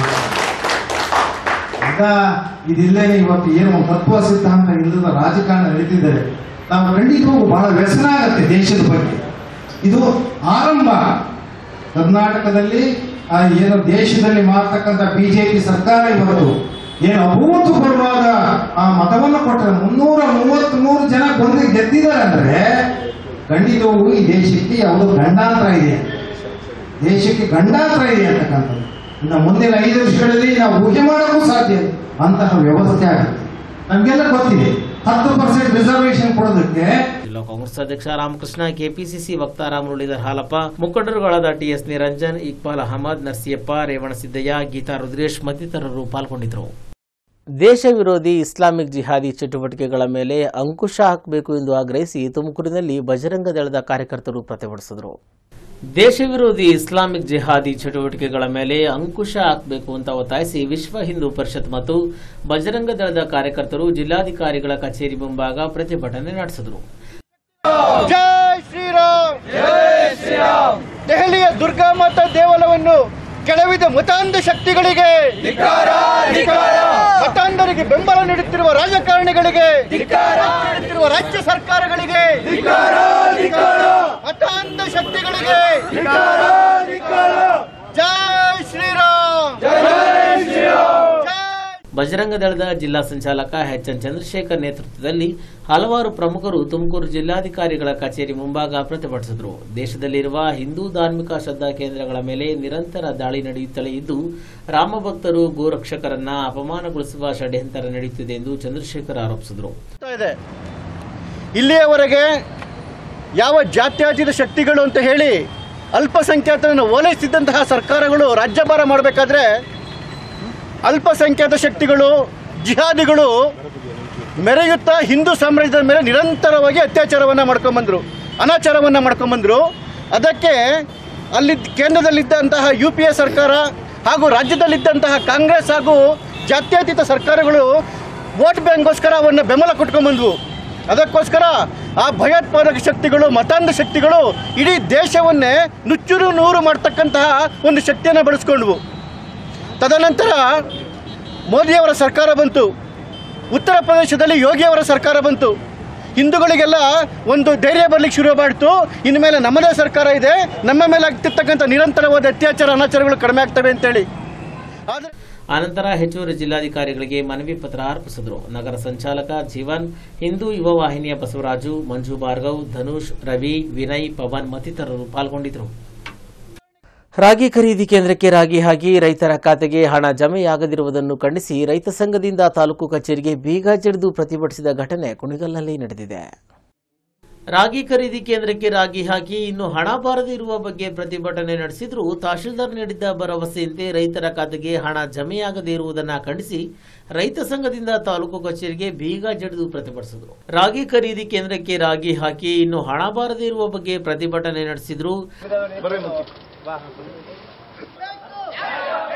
ಇದಿಲ್ಲೇನೆ ಇವತ್ತು ಏನು ತತ್ವ ಸಿದ್ಧಾಂತ ಇಲ್ಲದ ರಾಜಕಾರಣ ನಡೀತಿದ್ದಾರೆ. ನಾವು ಖಂಡಿತವಾಗೂ ಬಹಳ ವ್ಯಸನ ಆಗತ್ತೆ ದೇಶದ ಬಗ್ಗೆ. ಇದು ಆರಂಭ. ಕರ್ನಾಟಕದಲ್ಲಿ ಏನು ದೇಶದಲ್ಲಿ ಮಾಡ್ತಕ್ಕಂಥ ಬಿಜೆಪಿ ಸರ್ಕಾರ ಇವತ್ತು ಏನು ಅಭೂತಪೂರ್ವವಾದ ಮತವನ್ನು ಕೊಟ್ಟರೆ 333 ಜನ ಗೆದ್ದಿದ್ದಾರೆ ಅಂದ್ರೆ ಖಂಡಿತವಾಗೂ ಈ ದೇಶಕ್ಕೆ ಯಾವುದೋ ಗಂಡಾಂತರ ಇದೆ, ದೇಶಕ್ಕೆ ಗಂಡಾಂತರ ಇದೆ ಅಂತಕ್ಕಂಥದ್ದು. ಇನ್ನು ಮುಂದಿನ 5 ವರ್ಷಗಳಲ್ಲಿ ನಾವು ಊಹೆ ಮಾಡೋಕ್ಕೂ ಸಾಧ್ಯ ಅಂತಹ ವ್ಯವಸ್ಥೆ ಆಗುತ್ತೆ. ನಮ್ಗೆಲ್ಲ ಗೊತ್ತಿದೆ 10% ರಿಸರ್ವೇಶನ್ ಕೊಡೋದಕ್ಕೆ. ಜಿಲ್ಲಾ ಕಾಂಗ್ರೆಸ್ ಅಧ್ಯಕ್ಷ ರಾಮಕೃಷ್ಣ, ಕೆಪಿಸಿಸಿ ವಕ್ತಾರ ಮುರಳೀಧರ್ ಹಾಲಪ್ಪ, ಮುಖಂಡರುಗಳಾದ ಟಿಎಸ್ ನಿರಂಜನ್, ಇಕ್ಬಾಲ್ ಅಹಮದ್, ನರಸಿಯಪ್ಪ, ರೇವಣಸಿದ್ದಯ್ಯ, ಗೀತಾ ರುದ್ರೇಶ್ ಮತ್ತಿತರರು ಪಾಲ್ಗೊಂಡಿದ್ದರು. ದೇಶ ವಿರೋಧಿ ಇಸ್ಲಾಮಿಕ್ ಜಿಹಾದಿ ಚಟುವಟಿಕೆಗಳ ಮೇಲೆ ಅಂಕುಶ ಹಾಕಬೇಕು ಎಂದು ಆಗ್ರಹಿಸಿ ತುಮಕೂರಿನಲ್ಲಿ ಬಜರಂಗ ದಳದ ಕಾರ್ಯಕರ್ತರು ಪ್ರತಿಭಟಿಸಿದರು. ದೇಶ ವಿರೋಧಿ ಇಸ್ಲಾಮಿಕ್ ಜಿಹಾದಿ ಚಟುವಟಿಕೆಗಳ ಮೇಲೆ ಅಂಕುಶ ಹಾಕಬೇಕು ಅಂತ ಒತ್ತಾಯಿಸಿ ವಿಶ್ವ ಹಿಂದೂ ಪರಿಷತ್ ಮತ್ತು ಬಜರಂಗ ದಳದ ಕಾರ್ಯಕರ್ತರು ಜಿಲ್ಲಾಧಿಕಾರಿಗಳ ಕಚೇರಿ ಮುಂಭಾಗ ಪ್ರತಿಭಟನೆ ನಡೆಸಿದರು. ಜೈ ಶ್ರೀರಾಮ್, ಜೈ ಶ್ರೀರಾಮ್. ದೆಹಲಿಯ ದುರ್ಗಾ ಮಾತಾ ದೇವಾಲಯವನ್ನು ಕೆಡವಿದ ಮತಾಂಧ ಶಕ್ತಿಗಳಿಗೆ ಧಿಕ್ಕಾರ, ಧಿಕ್ಕಾರ. ಮತಾಂಧರಿಗೆ ಬೆಂಬಲ ನೀಡುತ್ತಿರುವ ರಾಜಕಾರಣಿಗಳಿಗೆ ಧಿಕ್ಕಾರ, ನೀಡುತ್ತಿರುವ ರಾಜ್ಯ ಸರ್ಕಾರಗಳಿಗೆ ಧಿಕ್ಕಾರ, ಧಿಕ್ಕಾರ. ಮತಾಂಧ ಶಕ್ತಿಗಳಿಗೆ ಧಿಕ್ಕಾರ, ಧಿಕ್ಕಾರ. ಜೈ ಶ್ರೀರಾಮ್, ಜೈ ಶ್ರೀರಾಮ್. ಬಜರಂಗ ದಳದ ಜಿಲ್ಲಾ ಸಂಚಾಲಕ ಎಚ್ಎನ್ ಚಂದ್ರಶೇಖರ್ ನೇತೃತ್ವದಲ್ಲಿ ಹಲವಾರು ಪ್ರಮುಖರು ತುಮಕೂರು ಜಿಲ್ಲಾಧಿಕಾರಿಗಳ ಕಚೇರಿ ಮುಂಭಾಗ ಪ್ರತಿಭಟಿಸಿದರು. ದೇಶದಲ್ಲಿರುವ ಹಿಂದೂ ಧಾರ್ಮಿಕ ಶ್ರದ್ಧಾ ಕೇಂದ್ರಗಳ ಮೇಲೆ ನಿರಂತರ ದಾಳಿ ನಡೆಯುತ್ತಲೇ ಇದ್ದು ರಾಮಭಕ್ತರು, ಗೋರಕ್ಷಕರನ್ನ ಅಪಮಾನಗೊಳಿಸುವ ಷಡ್ಯಂತರ ನಡೆಯುತ್ತಿದೆ ಎಂದು ಚಂದ್ರಶೇಖರ್ ಆರೋಪಿಸಿದರು. ಇಲ್ಲಿಯವರೆಗೆ ಯಾವ ಜಾತ್ಯತೀತ ಶಕ್ತಿಗಳು ಅಂತ ಹೇಳಿ ಅಲ್ಪಸಂಖ್ಯಾತರನ್ನು ಓಲೈಸಿದಂತಹ ಸರ್ಕಾರಗಳು ರಾಜ್ಯಭಾರ ಮಾಡಬೇಕಾದ್ರೆ ಅಲ್ಪಸಂಖ್ಯಾತ ಶಕ್ತಿಗಳು, ಜಿಹಾದಿಗಳು ಮೆರೆಯುತ್ತಾ ಹಿಂದೂ ಸಾಮ್ರಾಜ್ಯದ ಮೇಲೆ ನಿರಂತರವಾಗಿ ಅತ್ಯಾಚಾರವನ್ನು ಮಾಡ್ಕೊಂಬಂದರು, ಅನಾಚಾರವನ್ನು ಮಾಡ್ಕೊಂಬಂದರು. ಅದಕ್ಕೆ ಅಲ್ಲಿ ಕೇಂದ್ರದಲ್ಲಿದ್ದಂತಹ UPA ಸರ್ಕಾರ ಹಾಗೂ ರಾಜ್ಯದಲ್ಲಿದ್ದಂತಹ ಕಾಂಗ್ರೆಸ್ ಹಾಗೂ ಜಾತ್ಯತೀತ ಸರ್ಕಾರಗಳು ವೋಟ್ ಬ್ಯಾಂಕ್ಗೋಸ್ಕರ ಅವನ್ನು ಬೆಂಬಲ ಕೊಟ್ಕೊಂಬಂದ್ವು. ಅದಕ್ಕೋಸ್ಕರ ಆ ಭಯೋತ್ಪಾದಕ ಶಕ್ತಿಗಳು, ಮತಾಂಧ ಶಕ್ತಿಗಳು ಇಡೀ ದೇಶವನ್ನೇ ನುಚ್ಚುರು ನೂರು ಮಾಡ್ತಕ್ಕಂತಹ ಒಂದು ಶಕ್ತಿಯನ್ನು ಬಳಸ್ಕೊಂಡ್ವು. ತದನಂತರ ಮೋದಿಯವರ ಸರ್ಕಾರ ಬಂತು, ಉತ್ತರ ಪ್ರದೇಶದಲ್ಲಿ ಯೋಗಿಯವರ ಸರ್ಕಾರ ಬಂತು. ಹಿಂದೂಗಳಿಗೆಲ್ಲ ಒಂದು ಧೈರ್ಯ ಬರಲಿಕ್ಕೆ ಶುರು ಮಾಡಿತು. ಇನ್ನು ಮೇಲೆ ನಮ್ಮದೇ ಸರ್ಕಾರ ಇದೆ, ನಮ್ಮ ಮೇಲೆ ಆಗ್ತಿರ್ತಕ್ಕಂಥ ನಿರಂತರವಾದ ಅತ್ಯಾಚಾರ, ಅನಾಚಾರಗಳು ಕಡಿಮೆ ಆಗ್ತವೆ ಅಂತೇಳಿ. ಆನಂತರ ಹೆಚ್ಚುವರಿ ಜಿಲ್ಲಾಧಿಕಾರಿಗಳಿಗೆ ಮನವಿ ಪತ್ರ ಅರ್ಪಿಸಿದರು. ನಗರ ಸಂಚಾಲಕ ಜೀವನ್, ಹಿಂದೂ ಯುವ ವಾಹಿನಿಯ ಬಸವರಾಜು, ಮಂಜು ಭಾರ್ಗವ್, ಧನುಷ್, ರವಿ, ವಿನಯ್, ಪವನ್ ಮತ್ತಿತರರು ಪಾಲ್ಗೊಂಡಿದ್ದರು. ರಾಗಿ ಖರೀದಿ ಕೇಂದ್ರಕ್ಕೆ ರಾಗಿ ಹಾಕಿ ರೈತರ ಖಾತೆಗೆ ಹಣ ಜಮೆಯಾಗದಿರುವುದನ್ನು ಖಂಡಿಸಿ ರೈತ ಸಂಘದಿಂದ ತಾಲೂಕು ಕಚೇರಿಗೆ ಬೀಗ ಜಡಿದು ಪ್ರತಿಭಟಿಸಿದ ಘಟನೆ ಕುಣಿಗಲ್ನಲ್ಲಿ ನಡೆದಿದೆ. ರಾಗಿ ಖರೀದಿ ಕೇಂದ್ರಕ್ಕೆ ರಾಗಿ ಹಾಕಿ ಇನ್ನು ಹಣ ಬಾರದೇ ಇರುವ ಬಗ್ಗೆ ಪ್ರತಿಭಟನೆ ನಡೆಸಿದರೂ ತಹಶೀಲ್ದಾರ್ ನೀಡಿದ್ದ ಭರವಸೆಯಂತೆ ರೈತರ ಖಾತೆಗೆ ಹಣ ಜಮೆಯಾಗದೇ ಇರುವುದನ್ನು ಖಂಡಿಸಿ ರೈತ ಸಂಘದಿಂದ ತಾಲೂಕು ಕಚೇರಿಗೆ ಬೀಗ ಜಡಿದು ಪ್ರತಿಭಟಿಸಿದರು. ರಾಗಿ ಖರೀದಿ ಕೇಂದ್ರಕ್ಕೆ ರಾಗಿ ಹಾಕಿ ಇನ್ನು ಹಣ ಬಾರದೇ ಇರುವ ಬಗ್ಗೆ ಪ್ರತಿಭಟನೆ ನಡೆಸಿದ್ರು.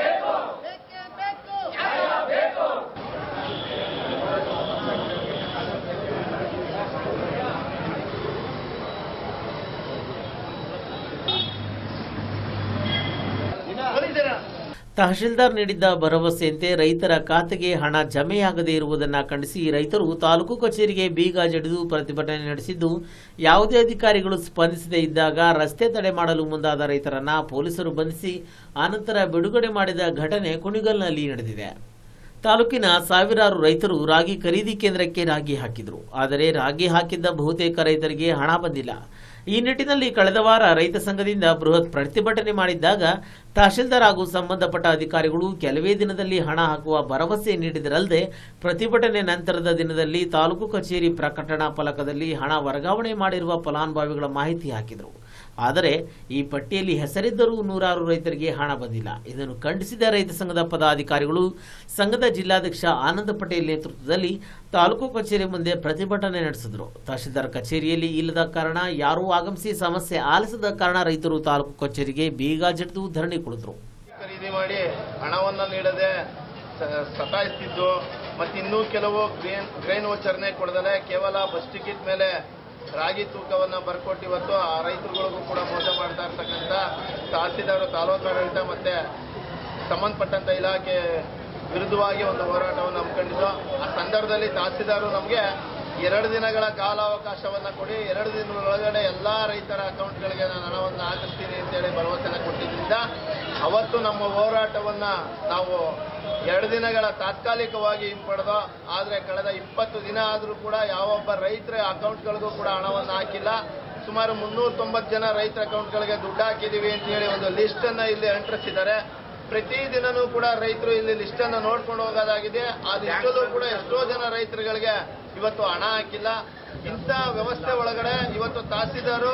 ತಹಶೀಲ್ದಾರ್ ನೀಡಿದ್ದ ಭರವಸೆಯಂತೆ ರೈತರ ಖಾತೆಗೆ ಹಣ ಜಮೆಯಾಗದೇ ಇರುವುದನ್ನು ಖಂಡಿಸಿ ರೈತರು ತಾಲೂಕು ಕಚೇರಿಗೆ ಬೀಗ ಜಡಿದು ಪ್ರತಿಭಟನೆ ನಡೆಸಿದ್ದು, ಯಾವುದೇ ಅಧಿಕಾರಿಗಳು ಸ್ಪಂದಿಸದೇ ಇದ್ದಾಗ ರಸ್ತೆ ತಡೆ ಮಾಡಲು ಮುಂದಾದ ರೈತರನ್ನ ಪೊಲೀಸರು ಬಂಧಿಸಿ ಆನಂತರ ಬಿಡುಗಡೆ ಮಾಡಿದ ಘಟನೆ ಕುಣಿಗಲ್ನಲ್ಲಿ ನಡೆದಿದೆ. ತಾಲೂಕಿನ ಸಾವಿರಾರು ರೈತರು ರಾಗಿ ಖರೀದಿ ಕೇಂದ್ರಕ್ಕೆ ರಾಗಿ ಹಾಕಿದರು. ಆದರೆ ರಾಗಿ ಹಾಕಿದ್ದ ಬಹುತೇಕ ರೈತರಿಗೆ ಹಣ ಬಂದಿಲ್ಲ. ಈ ನಿಟ್ಟಿನಲ್ಲಿ ಕಳೆದ ವಾರ ರೈತ ಸಂಘದಿಂದ ಬೃಹತ್ ಪ್ರತಿಭಟನೆ ಮಾಡಿದ್ದಾಗ ತಹಶೀಲ್ದಾರ್ ಹಾಗೂ ಸಂಬಂಧಪಟ್ಟ ಅಧಿಕಾರಿಗಳು ಕೆಲವೇ ದಿನದಲ್ಲಿ ಹಣ ಹಾಕುವ ಭರವಸೆ ನೀಡಿದರಲ್ಲದೆ ಪ್ರತಿಭಟನೆ ನಂತರದ ದಿನದಲ್ಲಿ ತಾಲೂಕು ಕಚೇರಿ ಪ್ರಕಟಣಾ ಫಲಕದಲ್ಲಿ ಹಣ ವರ್ಗಾವಣೆ ಮಾಡಿರುವ ಫಲಾನುಭವಿಗಳ ಮಾಹಿತಿ ಹಾಕಿದರು. ಆದರೆ ಈ ಪಟ್ಟಿಯಲ್ಲಿ ಹೆಸರಿದ್ದರೂ ನೂರಾರು ರೈತರಿಗೆ ಹಣ ಬಂದಿಲ್ಲ. ಇದನ್ನು ಖಂಡಿಸಿದ ರೈತ ಸಂಘದ ಪದಾಧಿಕಾರಿಗಳು ಸಂಘದ ಜಿಲ್ಲಾಧ್ಯಕ್ಷ ಆನಂದ ಪಟೇಲ್ ನೇತೃತ್ವದಲ್ಲಿ ತಾಲೂಕು ಕಚೇರಿ ಮುಂದೆ ಪ್ರತಿಭಟನೆ ನಡೆಸಿದರು. ತಹಶೀಲ್ದಾರ್ ಕಚೇರಿಯಲ್ಲಿ ಇಲ್ಲದ ಕಾರಣ ಯಾರೂ ಆಗಮಿಸಿ ಸಮಸ್ಯೆ ಆಲಿಸದ ಕಾರಣ ರೈತರು ತಾಲೂಕು ಕಚೇರಿಗೆ ಬೀಗ ಜಡಿದು ಧರಣಿ ಕುಳಿತರು. ಖರೀದಿ ಮಾಡಿ ಹಣವನ್ನು ನೀಡದೆ ಸತಾಯಿಸ್ತಿದ್ದು ಮತ್ತು ಇನ್ನೂ ಕೆಲವು ಗ್ರೈನ್ ವೋಚರ್ನೇ ಕೊಡದಲೆ ಕೇವಲ ಬಸ್ ಟಿಕೆಟ್ ಮೇಲೆ ರಾಗಿ ತೂಕವನ್ನು ಬರ್ಕೊಟ್ಟು ಇವತ್ತು ಆ ರೈತರುಗಳಿಗೂ ಕೂಡ ಮೋಸ ಮಾಡ್ತಾ ಇರ್ತಕ್ಕಂಥ ತಹಸೀಲ್ದಾರ್, ತಾಲೂಕು ಆಡಳಿತ ಮತ್ತು ಸಂಬಂಧಪಟ್ಟಂಥ ಇಲಾಖೆ ವಿರುದ್ಧವಾಗಿ ಒಂದು ಹೋರಾಟವನ್ನು ಹಮ್ಮಿಕೊಂಡಿದ್ದು, ಆ ಸಂದರ್ಭದಲ್ಲಿ ತಹಸೀಲ್ದಾರು ನಮಗೆ 2 ದಿನಗಳ ಕಾಲಾವಕಾಶವನ್ನು ಕೊಡಿ, 2 ದಿನಗಳ ಒಳಗಡೆ ಎಲ್ಲ ರೈತರ ಅಕೌಂಟ್ಗಳಿಗೆ ನಾನು ಹಣವನ್ನು ಹಾಕಿಸ್ತೀನಿ ಅಂತೇಳಿ ಭರವಸೆಯನ್ನು ಕೊಟ್ಟಿದ್ದರಿಂದ ಅವತ್ತು ನಮ್ಮ ಹೋರಾಟವನ್ನು ನಾವು 2 ದಿನಗಳ ತಾತ್ಕಾಲಿಕವಾಗಿ ಹಿಂಪಡೆದು, ಆದರೆ ಕಳೆದ 20 ದಿನ ಆದರೂ ಕೂಡ ಯಾವೊಬ್ಬ ರೈತರ ಅಕೌಂಟ್ಗಳಿಗೂ ಕೂಡ ಹಣವನ್ನು ಹಾಕಿಲ್ಲ. ಸುಮಾರು 390 ಜನ ರೈತರ ಅಕೌಂಟ್ಗಳಿಗೆ ದುಡ್ಡು ಹಾಕಿದ್ದೀವಿ ಅಂತ ಹೇಳಿ ಒಂದು ಲಿಸ್ಟನ್ನು ಇಲ್ಲಿ ಅಂಟಿಸಿದ್ದಾರೆ. ಪ್ರತಿದಿನನೂ ಕೂಡ ರೈತರು ಇಲ್ಲಿ ಲಿಸ್ಟನ್ನು ನೋಡ್ಕೊಂಡು ಹೋಗೋದಾಗಿದೆ. ಆ ಲಿಸ್ಟಲ್ಲೂ ಕೂಡ ಎಷ್ಟೋ ಜನ ರೈತರುಗಳಿಗೆ ಇವತ್ತು ಹಣ ಹಾಕಿಲ್ಲ. ಇಂಥ ವ್ಯವಸ್ಥೆ ಒಳಗಡೆ ಇವತ್ತು ತಹಸೀಲ್ದಾರು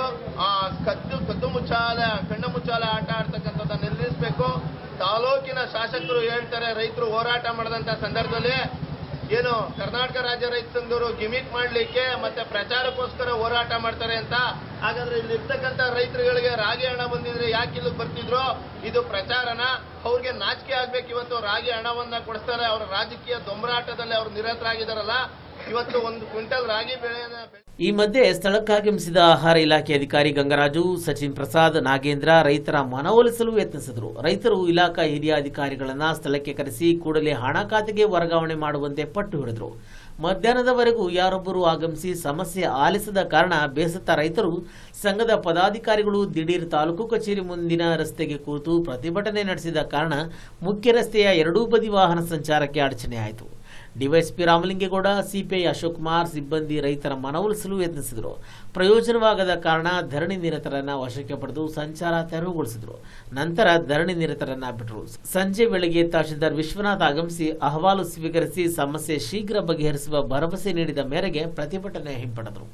ಕದ್ದು ಮುಚ್ಚಾಲೆ, ಕಣ್ಣು ಮುಚ್ಚಾಲೆ ಆಟ ಆಡ್ತಕ್ಕಂಥದ್ದನ್ನು ನಿಲ್ಲಿಸಬೇಕು. ತಾಲೂಕಿನ ಶಾಸಕರು ಹೇಳ್ತಾರೆ ರೈತರು ಹೋರಾಟ ಮಾಡಿದಂಥ ಸಂದರ್ಭದಲ್ಲಿ ಏನು ಕರ್ನಾಟಕ ರಾಜ್ಯ ರೈತ ಸಂಘದವರು ಗಿಮಿಕ್ ಮಾಡಲಿಕ್ಕೆ ಮತ್ತೆ ಪ್ರಚಾರಕ್ಕೋಸ್ಕರ ಹೋರಾಟ ಮಾಡ್ತಾರೆ ಅಂತ. ಹಾಗಾದ್ರೆ ಇಲ್ಲಿರ್ತಕ್ಕಂಥ ರೈತರುಗಳಿಗೆ ರಾಗಿ ಹಣ ಬಂದಿದ್ರೆ ಯಾಕೆ ಇಲ್ಲಿ ಬರ್ತಿದ್ರು? ಇದು ಪ್ರಚಾರನ? ಅವ್ರಿಗೆ ನಾಚಿಕೆ ಆಗ್ಬೇಕು. ಇವತ್ತು ರಾಗಿ ಹಣವನ್ನ ಕೊಡಿಸ್ತಾರೆ. ಅವರ ರಾಜಕೀಯ ದೊಂಬರಾಟದಲ್ಲಿ ಅವರು ನಿರತರಾಗಿದ್ದಾರಲ್ಲ. ಇವತ್ತು 1 ಕ್ವಿಂಟಲ್ ರಾಗಿ ಬೆಳೆಯನ್ನ ಈ ಮಧ್ಯೆ ಸ್ಥಳಕ್ಕಾಗಮಿಸಿದ ಆಹಾರ ಇಲಾಖೆ ಅಧಿಕಾರಿ ಗಂಗರಾಜು, ಸಚಿನ್ ಪ್ರಸಾದ್, ನಾಗೇಂದ್ರ ರೈತರ ಮನವೊಲಿಸಲು ಯತ್ನಿಸಿದರು. ರೈತರು ಇಲಾಖಾ ಹಿರಿಯ ಅಧಿಕಾರಿಗಳನ್ನ ಸ್ಥಳಕ್ಕೆ ಕರೆಸಿ ಕೂಡಲೇ ಹಣ ಖಾತೆಗೆ ವರ್ಗಾವಣೆ ಮಾಡುವಂತೆ ಪಟ್ಟು ಹಿಡಿದರು. ಮಧ್ಯಾಹ್ನದವರೆಗೂ ಯಾರೊಬ್ಬರು ಆಗಮಿಸಿ ಸಮಸ್ಯೆ ಆಲಿಸದ ಕಾರಣ ಬೇಸತ್ತ ರೈತರು ಸಂಘದ ಪದಾಧಿಕಾರಿಗಳು ದಿಢೀರ್ ತಾಲೂಕು ಕಚೇರಿ ಮುಂದಿನ ರಸ್ತೆಗೆ ಕೂತು ಪ್ರತಿಭಟನೆ ನಡೆಸಿದ ಕಾರಣ ಮುಖ್ಯ ರಸ್ತೆಯ ಎರಡೂ ಬದಿ ವಾಹನ ಸಂಚಾರಕ್ಕೆ ಅಡಚಣೆಯಾಯಿತು. ಡಿವೈಎಸ್ಪಿ ರಾಮಲಿಂಗೇಗೌಡ, ಸಿಪಿಐ ಅಶೋಕ್ ಕುಮಾರ್ ಸಿಬ್ಬಂದಿ ರೈತರ ಮನವೊಲಿಸಲು ಯತ್ನಿಸಿದರು. ಪ್ರಯೋಜನವಾಗದ ಕಾರಣ ಧರಣಿ ನಿರತರನ್ನ ವಶಕ್ಕೆ ಪಡೆದು ಸಂಚಾರ ತೆರವುಗೊಳಿಸಿದರು. ನಂತರ ಧರಣಿ ನಿರತರನ್ನ ಬಿಟ್ಟರು. ಸಂಜೆ ವೇಳೆಗೆ ತಹಶೀಲ್ದಾರ್ ವಿಶ್ವನಾಥ್ ಆಗಮಿಸಿ ಅಹವಾಲು ಸ್ವೀಕರಿಸಿ ಸಮಸ್ಯೆ ಶೀಘ್ರ ಬಗೆಹರಿಸುವ ಭರವಸೆ ನೀಡಿದ ಮೇರೆಗೆ ಪ್ರತಿಭಟನೆ ಹಿಂಪಡೆದರು.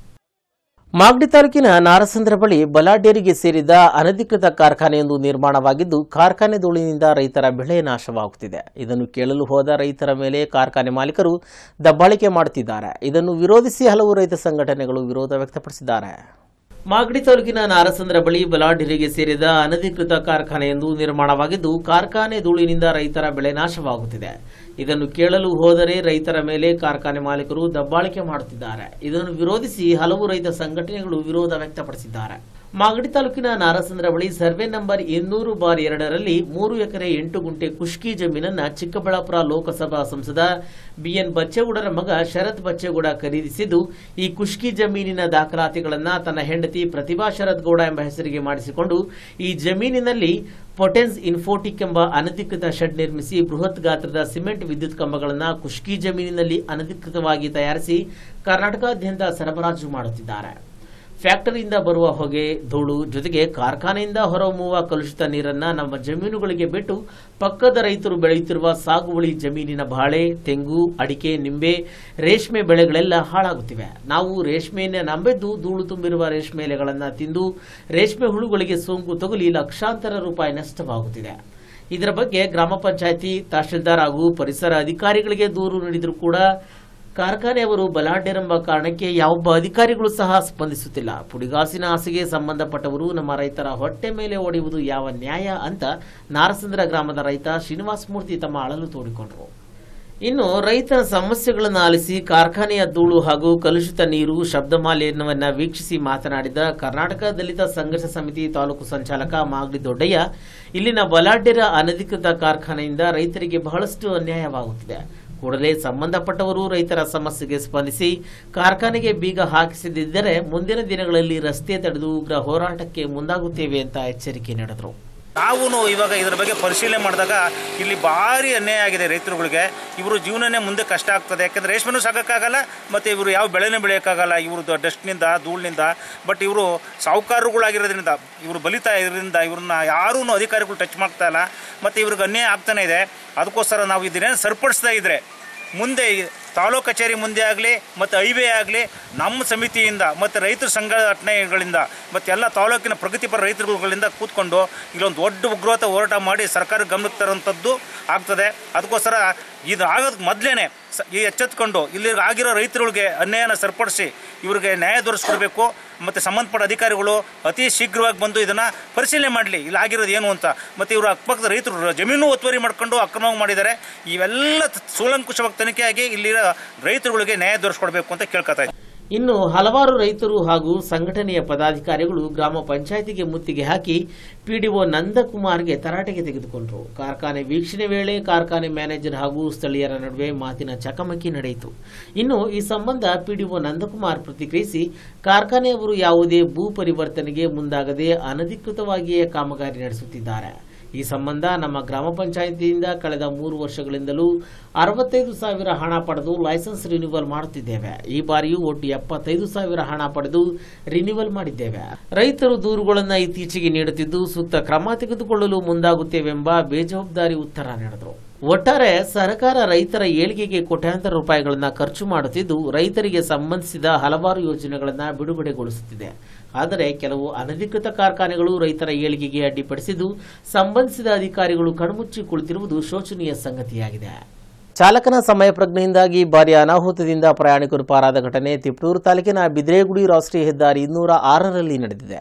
ಮಾಗಡಿ ತಾಲೂಕಿನ ನಾರಸಂದ್ರ ಬಳಿ ಬಲಾಢ್ಯರಿಗೆ ಸೇರಿದ ಅನಧಿಕೃತ ಕಾರ್ಖಾನೆಯೊಂದು ನಿರ್ಮಾಣವಾಗಿದ್ದು, ಕಾರ್ಖಾನೆ ಧೂಳಿನಿಂದ ರೈತರ ಬೆಳೆ ನಾಶವಾಗುತ್ತಿದೆ. ಇದನ್ನು ಕೇಳಲು ಹೋದ ರೈತರ ಮೇಲೆ ಕಾರ್ಖಾನೆ ಮಾಲೀಕರು ದಬ್ಬಾಳಿಕೆ ಮಾಡುತ್ತಿದ್ದಾರೆ. ಇದನ್ನು ವಿರೋಧಿಸಿ ಹಲವು ರೈತ ಸಂಘಟನೆಗಳು ವಿರೋಧ ವ್ಯಕ್ತಪಡಿಸಿದ್ದಾರೆ. ಮಾಗಡಿ ತಾಲೂಕಿನ ನಾರಸಂದ್ರ ಬಳಿ ಬಲಾಢ್ಯರಿಗೆ ಸೇರಿದ ಅನಧಿಕೃತ ಕಾರ್ಖಾನೆಯೊಂದು ನಿರ್ಮಾಣವಾಗಿದ್ದು, ಕಾರ್ಖಾನೆ ಧೂಳಿನಿಂದ ರೈತರ ಬೆಳೆ ನಾಶವಾಗುತ್ತಿದೆ. ಇದನ್ನು ಕೇಳಲು ಹೋದರೆ ರೈತರ ಮೇಲೆ ಕಾರ್ಖಾನೆ ಮಾಲೀಕರು ದಬ್ಬಾಳಿಕೆ ಮಾಡುತ್ತಿದ್ದಾರೆ. ಇದನ್ನು ವಿರೋಧಿಸಿ ಹಲವು ರೈತ ಸಂಘಟನೆಗಳು ವಿರೋಧ ವ್ಯಕ್ತಪಡಿಸಿದ್ದಾರೆ. ಮಾಗಡಿ ತಾಲೂಕಿನ ನಾರಸಂದ್ರ ಬಳಿ ಸರ್ವೆ ನಂಬರ್ 200/2ರಲ್ಲಿ 3 ಎಕರೆ 8 ಗುಂಟೆ ಕುಷ್ಕಿ ಜಮೀನನ್ನ ಚಿಕ್ಕಬಳ್ಳಾಪುರ ಲೋಕಸಭಾ ಸಂಸದ ಬಿಎನ್ ಬಚ್ಚೇಗೌಡರ ಮಗ ಶರತ್ ಬಚ್ಚೇಗೌಡ ಖರೀದಿಸಿದ್ದು, ಈ ಕುಷ್ಕಿ ಜಮೀನಿನ ದಾಖಲಾತಿಗಳನ್ನು ತನ್ನ ಹೆಂಡತಿ ಪ್ರತಿಭಾ ಶರತ್ ಗೌಡ ಎಂಬ ಹೆಸರಿಗೆ ಮಾಡಿಸಿಕೊಂಡು ಈ ಜಮೀನಿನಲ್ಲಿ ಪೊಟೆನ್ಸ್ ಇನ್ಫೋಟಿಕ್ ಎಂಬ ಅನಧಿಕೃತ ಶೆಡ್ ನಿರ್ಮಿಸಿ ಬೃಹತ್ ಗಾತ್ರದ ಸಿಮೆಂಟ್ ವಿದ್ಯುತ್ ಕಂಬಗಳನ್ನು ಕುಷ್ಕಿ ಜಮೀನಿನಲ್ಲಿ ಅನಧಿಕೃತವಾಗಿ ತಯಾರಿಸಿ ಕರ್ನಾಟಕಾದ್ಯಂತ ಸರಬರಾಜು ಮಾಡುತ್ತಿದ್ದಾರೆ. ಫ್ಯಾಕ್ಟರಿಯಿಂದ ಬರುವ ಹೊಗೆ, ಧೂಳು ಜೊತೆಗೆ ಕಾರ್ಖಾನೆಯಿಂದ ಹೊರಹೊಮ್ಮುವ ಕಲುಷಿತ ನೀರನ್ನು ನಮ್ಮ ಜಮೀನುಗಳಿಗೆ ಬಿಟ್ಟು ಪಕ್ಕದ ರೈತರು ಬೆಳೆಯುತ್ತಿರುವ ಸಾಗುವಳಿ ಜಮೀನಿನ ಬಾಳೆ, ತೆಂಗು, ಅಡಿಕೆ, ನಿಂಬೆ, ರೇಷ್ಮೆ ಬೆಳೆಗಳೆಲ್ಲ ಹಾಳಾಗುತ್ತಿವೆ. ನಾವು ರೇಷ್ಮೆಯನ್ನೇ ನಂಬಿದ್ದು ಧೂಳು ತುಂಬಿರುವ ರೇಷ್ಮೆ ಎಲೆಗಳನ್ನು ತಿಂದು ರೇಷ್ಮೆ ಹುಳುಗಳಿಗೆ ಸೋಂಕು ತಗುಲಿ ಲಕ್ಷಾಂತರ ರೂಪಾಯಿ ನಷ್ಟವಾಗುತ್ತಿದೆ. ಇದರ ಬಗ್ಗೆ ಗ್ರಾಮ ಪಂಚಾಯಿತಿ, ತಹಶೀಲ್ದಾರ್ ಹಾಗೂ ಪರಿಸರ ಅಧಿಕಾರಿಗಳಿಗೆ ದೂರು ನೀಡಿದರೂ ಕೂಡ ಕಾರ್ಖಾನೆಯವರು ಬಲಾಢ್ಯರೆಂಬ ಕಾರಣಕ್ಕೆ ಯಾವೊಬ್ಬ ಅಧಿಕಾರಿಗಳು ಸಹ ಸ್ಪಂದಿಸುತ್ತಿಲ್ಲ. ಪುಡಿಗಾಸಿನ ಆಸೆಗೆ ಸಂಬಂಧಪಟ್ಟವರು ನಮ್ಮ ರೈತರ ಹೊಟ್ಟೆ ಮೇಲೆ ಹೊಡೆಯುವುದು ಯಾವ ನ್ಯಾಯ ಅಂತ ನಾರಸಂದ್ರ ಗ್ರಾಮದ ರೈತ ಶ್ರೀನಿವಾಸ ಮೂರ್ತಿ ತಮ್ಮ ಅಳಲು ತೋಡಿಕೊಂಡರು. ಇನ್ನು ರೈತರ ಸಮಸ್ಯೆಗಳನ್ನು ಆಲಿಸಿ ಕಾರ್ಖಾನೆಯ ಧೂಳು ಹಾಗೂ ಕಲುಷಿತ ನೀರು ಶಬ್ದ ಮಾಲಿನ್ಯವನ್ನು ವೀಕ್ಷಿಸಿ ಮಾತನಾಡಿದ ಕರ್ನಾಟಕ ದಲಿತ ಸಂಘರ್ಷ ಸಮಿತಿ ತಾಲೂಕು ಸಂಚಾಲಕ ಮಾಗಡಿ ದೊಡ್ಡಯ್ಯ, ಇಲ್ಲಿನ ಬಲಾಢ್ಯರ ಅನಧಿಕೃತ ಕಾರ್ಖಾನೆಯಿಂದ ರೈತರಿಗೆ ಬಹಳಷ್ಟು ಅನ್ಯಾಯವಾಗುತ್ತಿದೆ. ಕೂಡಲೇ ಸಂಬಂಧಪಟ್ಟವರು ರೈತರ ಸಮಸ್ಯೆಗೆ ಸ್ಪಂದಿಸಿ ಕಾರ್ಖಾನೆಗೆ ಬೀಗ ಹಾಕಿಸದಿದ್ದರೆ ಮುಂದಿನ ದಿನಗಳಲ್ಲಿ ರಸ್ತೆ ತಡೆದು ಉಗ್ರ ಹೋರಾಟಕ್ಕೆ ಮುಂದಾಗುತ್ತೇವೆ ಅಂತ ಎಚ್ಚರಿಕೆ ನೀಡಿದರು. ನಾವು ಇವಾಗ ಇದರ ಬಗ್ಗೆ ಪರಿಶೀಲನೆ ಮಾಡಿದಾಗ ಇಲ್ಲಿ ಭಾರಿ ಅನ್ಯಾಯ ಆಗಿದೆ ರೈತರುಗಳಿಗೆ. ಇವರು ಜೀವನನೇ ಮುಂದೆ ಕಷ್ಟ ಆಗ್ತದೆ. ಯಾಕೆಂದರೆ ರೇಷ್ಮೆನೂ ಸಾಗೋಕ್ಕಾಗಲ್ಲ, ಮತ್ತು ಇವರು ಯಾವ ಬೆಳೆನೇ ಬೆಳೆಯೋಕ್ಕಾಗಲ್ಲ ಇವರು ಡಸ್ಟ್ನಿಂದ ಧೂಳಿನಿಂದ. ಬಟ್ ಇವರು ಸಾಹುಕಾರರುಗಳಾಗಿರೋದ್ರಿಂದ ಇವರು ಬಲಿತಾ ಇರೋದ್ರಿಂದ ಇವ್ರನ್ನ ಯಾರೂ ಅಧಿಕಾರಿಗಳು ಟಚ್ ಮಾಡ್ತಾ ಇಲ್ಲ, ಮತ್ತು ಇವ್ರಿಗೆ ಅನ್ಯಾಯ ಆಗ್ತಾನೆ ಇದೆ. ಅದಕ್ಕೋಸ್ಕರ ನಾವು ಇದನ್ನೇನು ಸರಿಪಡಿಸ್ತಾ ಇದ್ರೆ ಮುಂದೆ ತಾಲೂಕು ಕಚೇರಿ ಮುಂದೆ ಆಗಲಿ ಮತ್ತು ಹೈವೇ ಆಗಲಿ ನಮ್ಮ ಸಮಿತಿಯಿಂದ ಮತ್ತು ರೈತರ ಸಂಘಟನೆಗಳಿಂದ ಮತ್ತು ಎಲ್ಲ ತಾಲೂಕಿನ ಪ್ರಗತಿಪರ ರೈತರುಗಳಿಂದ ಕೂತ್ಕೊಂಡು ಇಲ್ಲೊಂದು ದೊಡ್ಡ ಉಗ್ರತ ಹೋರಾಟ ಮಾಡಿ ಸರ್ಕಾರ ಗಮನಕ್ಕೆ ತರುವಂಥದ್ದು ಆಗ್ತದೆ. ಅದಕ್ಕೋಸ್ಕರ ಇದು ಆಗೋದಕ್ಕೆ ಮೊದಲೇ ಎಚ್ಚೆತ್ಕೊಂಡು ಇಲ್ಲಿ ಆಗಿರೋ ರೈತರುಗಳಿಗೆ ಅನ್ಯಾಯನ ಸರಿಪಡಿಸಿ ಇವರಿಗೆ ನ್ಯಾಯ ದೊರಕಿಸ್ಕೊಡ್ಬೇಕು. ಮತ್ತು ಸಂಬಂಧಪಟ್ಟ ಅಧಿಕಾರಿಗಳು ಅತಿ ಶೀಘ್ರವಾಗಿ ಬಂದು ಇದನ್ನು ಪರಿಶೀಲನೆ ಮಾಡಲಿ, ಇಲ್ಲಿ ಆಗಿರೋದು ಏನು ಅಂತ. ಮತ್ತು ಇವರು ಅಕ್ಕಪಕ್ಕದ ರೈತರು ಜಮೀನು ಒತ್ತುವರಿ ಮಾಡ್ಕೊಂಡು ಅಕ್ರಮವಾಗಿ ಮಾಡಿದ್ದಾರೆ. ಇವೆಲ್ಲ ಕೂಲಂಕುಷವಾಗಿ ತನಿಖೆಯಾಗಿ ಇಲ್ಲಿರೋ ರೈತರುಗಳಿಗೆ ನ್ಯಾಯ ದೊರಕಿಸ್ಕೊಡ್ಬೇಕು ಅಂತ ಕೇಳ್ಕೊತಾ ಇದ್ದೀನಿ. ಇನ್ನು ಹಲವಾರು ರೈತರು ಹಾಗೂ ಸಂಘಟನೆಯ ಪದಾಧಿಕಾರಿಗಳು ಗ್ರಾಮ ಪಂಚಾಯಿತಿಗೆ ಮುತ್ತಿಗೆ ಹಾಕಿ ಪಿಡಿಒ ನಂದಕುಮಾರ್ಗೆ ತರಾಟೆಗೆ ತೆಗೆದುಕೊಂಡರು. ಕಾರ್ಖಾನೆ ವೀಕ್ಷಣೆ ವೇಳೆ ಕಾರ್ಖಾನೆ ಮ್ಯಾನೇಜರ್ ಹಾಗೂ ಸ್ಥಳೀಯರ ನಡುವೆ ಮಾತಿನ ಚಕಮಕಿ ನಡೆಯಿತು. ಇನ್ನು ಈ ಸಂಬಂಧ ಪಿಡಿಒ ನಂದಕುಮಾರ್ ಪ್ರತಿಕ್ರಿಯಿಸಿ, ಕಾರ್ಖಾನೆಯವರು ಯಾವುದೇ ಭೂ ಪರಿವರ್ತನೆಗೆ ಮುಂದಾಗದೆ ಅನಧಿಕೃತವಾಗಿಯೇ ಕಾಮಗಾರಿ ನಡೆಸುತ್ತಿದ್ದಾರೆ. ಈ ಸಂಬಂಧ ನಮ್ಮ ಗ್ರಾಮ ಪಂಚಾಯಿತಿಯಿಂದ ಕಳೆದ 3 ವರ್ಷಗಳಿಂದಲೂ 65,000 ಹಣ ಪಡೆದು ಲೈಸೆನ್ಸ್ ರಿನ್ಯೂವಲ್ ಮಾಡುತ್ತಿದ್ದೇವೆ. ಈ ಬಾರಿಯೂ ಒಟ್ಟು 75,000 ಹಣ ಪಡೆದು ರಿನ್ಯೂವಲ್ ಮಾಡಿದ್ದೇವೆ. ರೈತರು ದೂರುಗಳನ್ನು ಇತ್ತೀಚೆಗೆ ನೀಡುತ್ತಿದ್ದು ಸೂಕ್ತ ಕ್ರಮ ತೆಗೆದುಕೊಳ್ಳಲು ಮುಂದಾಗುತ್ತೇವೆಂಬ ಬೇಜವಾಬ್ದಾರಿ ಉತ್ತರ ನೀಡಿದರು. ಒಟ್ಟಾರೆ ಸರ್ಕಾರ ರೈತರ ಏಳಿಗೆಗೆ ಕೋಟ್ಯಾಂತರ ರೂಪಾಯಿಗಳನ್ನು ಖರ್ಚು ಮಾಡುತ್ತಿದ್ದು ರೈತರಿಗೆ ಸಂಬಂಧಿಸಿದ ಹಲವಾರು ಯೋಜನೆಗಳನ್ನು ಬಿಡುಗಡೆಗೊಳಿಸುತ್ತಿದೆ. ಆದರೆ ಕೆಲವು ಅನಧಿಕೃತ ಕಾರ್ಖಾನೆಗಳು ರೈತರ ಏಳಿಗೆಗೆ ಅಡ್ಡಿಪಡಿಸಿದ್ದು ಸಂಬಂಧಿಸಿದ ಅಧಿಕಾರಿಗಳು ಕಣ್ಮುಚ್ಚಿ ಕುಳಿತಿರುವುದು ಶೋಚನೀಯ ಸಂಗತಿಯಾಗಿದೆ. ಚಾಲಕನ ಸಮಯ ಪ್ರಜ್ಞೆಯಿಂದಾಗಿ ಭಾರೀ ಅನಾಹುತದಿಂದ ಪ್ರಯಾಣಿಕರು ಪಾರಾದ ಘಟನೆ ತಿಪಟೂರು ತಾಲೂಕಿನ ಬಿದ್ರೇಗುಡಿ ರಾಷ್ಟ್ರೀಯ ಹೆದ್ದಾರಿ 206ರಲ್ಲಿ ನಡೆದಿದೆ.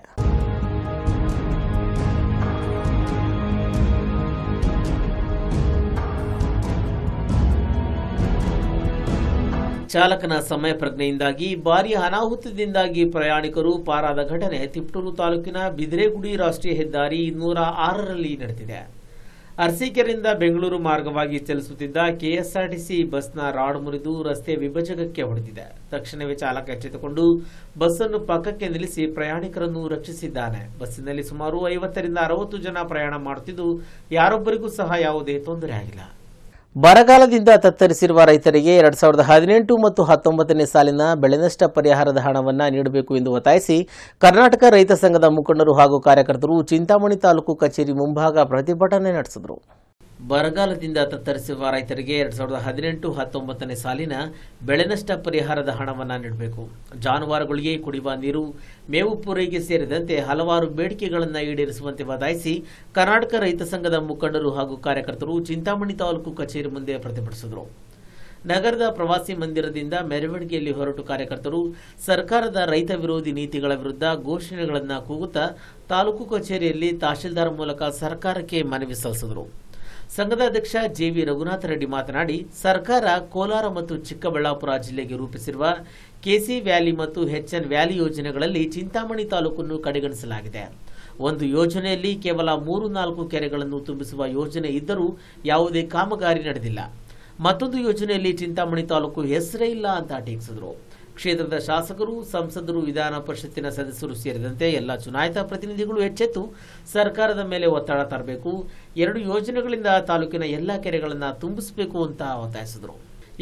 ಚಾಲಕನ ಸಮಯ ಪ್ರಜ್ಞೆಯಿಂದಾಗಿ ಭಾರೀ ಅನಾಹುತದಿಂದಾಗಿ ಪ್ರಯಾಣಿಕರು ಪಾರಾದ ಘಟನೆ ತಿಪಟೂರು ತಾಲೂಕಿನ ಬಿದ್ರೇಗುಡಿ ರಾಷ್ಟ್ರೀಯ ಹೆದ್ದಾರಿ 206ರಲ್ಲಿ ನಡೆದಿದೆ. ಅರಸೀಕೆರೆಯಿಂದ ಬೆಂಗಳೂರು ಮಾರ್ಗವಾಗಿ ಚಲಿಸುತ್ತಿದ್ದ ಕೆಎಸ್ಆರ್ಟಿಸಿ ಬಸ್ನ ರಾಡ್ ಮುರಿದು ರಸ್ತೆ ವಿಭಜಕಕ್ಕೆ ಹೊಡೆದಿದೆ. ತಕ್ಷಣವೇ ಚಾಲಕ ಎಚ್ಚೆತ್ತುಕೊಂಡು ಬಸ್ಸನ್ನು ಪಕ್ಕಕ್ಕೆ ನಿಲ್ಲಿಸಿ ಪ್ರಯಾಣಿಕರನ್ನು ರಕ್ಷಿಸಿದ್ದಾನೆ. ಬಸ್ಸಿನಲ್ಲಿ ಸುಮಾರು 50 ರಿಂದ 60 ಜನ ಪ್ರಯಾಣ ಮಾಡುತ್ತಿದ್ದು ಯಾರೊಬ್ಬರಿಗೂ ಸಹ ಯಾವುದೇ ತೊಂದರೆ ಆಗಿಲ್ಲ. ಬರಗಾಲದಿಂದ ತತ್ತರಿಸಿರುವ ರೈತರಿಗೆ 2018 ಮತ್ತು 19ನೇ ಸಾಲಿನ ಬೆಳೆ ನಷ್ಟ ಪರಿಹಾರದ ಹಣವನ್ನು ನೀಡಬೇಕು ಎಂದು ಒತ್ತಾಯಿಸಿ ಕರ್ನಾಟಕ ರೈತ ಸಂಘದ ಮುಖಂಡರು ಹಾಗೂ ಕಾರ್ಯಕರ್ತರು ಚಿಂತಾಮಣಿ ತಾಲೂಕು ಕಚೇರಿ ಮುಂಭಾಗ ಪ್ರತಿಭಟನೆ ನಡೆಸಿದರು. ಬರಗಾಲದಿಂದ ತತ್ತರಿಸಿರುವ ರೈತರಿಗೆ 2018-19ನೇ ಸಾಲಿನ ಬೆಳೆ ನಷ್ಟ ಪರಿಹಾರದ ಹಣವನ್ನು ನೀಡಬೇಕು. ಜಾನುವಾರುಗಳಿಗೆ ಕುಡಿಯುವ ನೀರು, ಮೇವು ಪೂರೈಕೆ ಸೇರಿದಂತೆ ಹಲವಾರು ಬೇಡಿಕೆಗಳನ್ನು ಈಡೇರಿಸುವಂತೆ ಒತ್ತಾಯಿಸಿ ಕರ್ನಾಟಕ ರೈತ ಸಂಘದ ಮುಖಂಡರು ಹಾಗೂ ಕಾರ್ಯಕರ್ತರು ಚಿಂತಾಮಣಿ ತಾಲೂಕು ಕಚೇರಿ ಮುಂದೆ ಪ್ರತಿಭಟಿಸಿದರು. ನಗರದ ಪ್ರವಾಸಿ ಮಂದಿರದಿಂದ ಮೆರವಣಿಗೆಯಲ್ಲಿ ಹೊರಟು ಕಾರ್ಯಕರ್ತರು ಸರ್ಕಾರದ ರೈತ ವಿರೋಧಿ ನೀತಿಗಳ ವಿರುದ್ಧ ಘೋಷಣೆಗಳನ್ನು ಕೂಗುತ್ತಾ ತಾಲೂಕು ಕಚೇರಿಯಲ್ಲಿ ತಹಶೀಲ್ದಾರ್ ಮೂಲಕ ಸರ್ಕಾರಕ್ಕೆ ಮನವಿ ಸಲ್ಲಿಸಿದರು. ಸಂಘದ ಅಧ್ಯಕ್ಷ ಜೆವಿ ರಘುನಾಥ ರೆಡ್ಡಿ ಮಾತನಾಡಿ, ಸರ್ಕಾರ ಕೋಲಾರ ಮತ್ತು ಚಿಕ್ಕಬಳ್ಳಾಪುರ ಜಿಲ್ಲೆಗೆ ರೂಪಿಸಿರುವ ಕೆಸಿ ವ್ಯಾಲಿ ಮತ್ತು ಎಚ್ಎನ್ ವ್ಯಾಲಿ ಯೋಜನೆಗಳಲ್ಲಿ ಚಿಂತಾಮಣಿ ತಾಲೂಕನ್ನು ಕಡೆಗಣಿಸಲಾಗಿದೆ. ಒಂದು ಯೋಜನೆಯಲ್ಲಿ ಕೇವಲ 3-4 ಕೆರೆಗಳನ್ನು ತುಂಬಿಸುವ ಯೋಜನೆ ಇದ್ದರೂ ಯಾವುದೇ ಕಾಮಗಾರಿ ನಡೆದಿಲ್ಲ. ಮತ್ತೊಂದು ಯೋಜನೆಯಲ್ಲಿ ಚಿಂತಾಮಣಿ ತಾಲೂಕು ಹೆಸರೇ ಇಲ್ಲ ಅಂತ ಟೀಕಿಸಿದರು. ಕ್ಷೇತ್ರದ ಶಾಸಕರು, ಸಂಸದರು, ವಿಧಾನ ಪರಿಷತ್ತಿನ ಸದಸ್ಯರು ಸೇರಿದಂತೆ ಎಲ್ಲ ಚುನಾಯಿತ ಪ್ರತಿನಿಧಿಗಳು ಎಚ್ಚೆತ್ತು ಸರ್ಕಾರದ ಮೇಲೆ ಒತ್ತಡ ತರಬೇಕು. 2 ಯೋಜನೆಗಳಿಂದ ತಾಲೂಕಿನ ಎಲ್ಲ ಕೆರೆಗಳನ್ನು ತುಂಬಿಸಬೇಕು ಅಂತ ಒತ್ತಾಯಿಸಿದರು.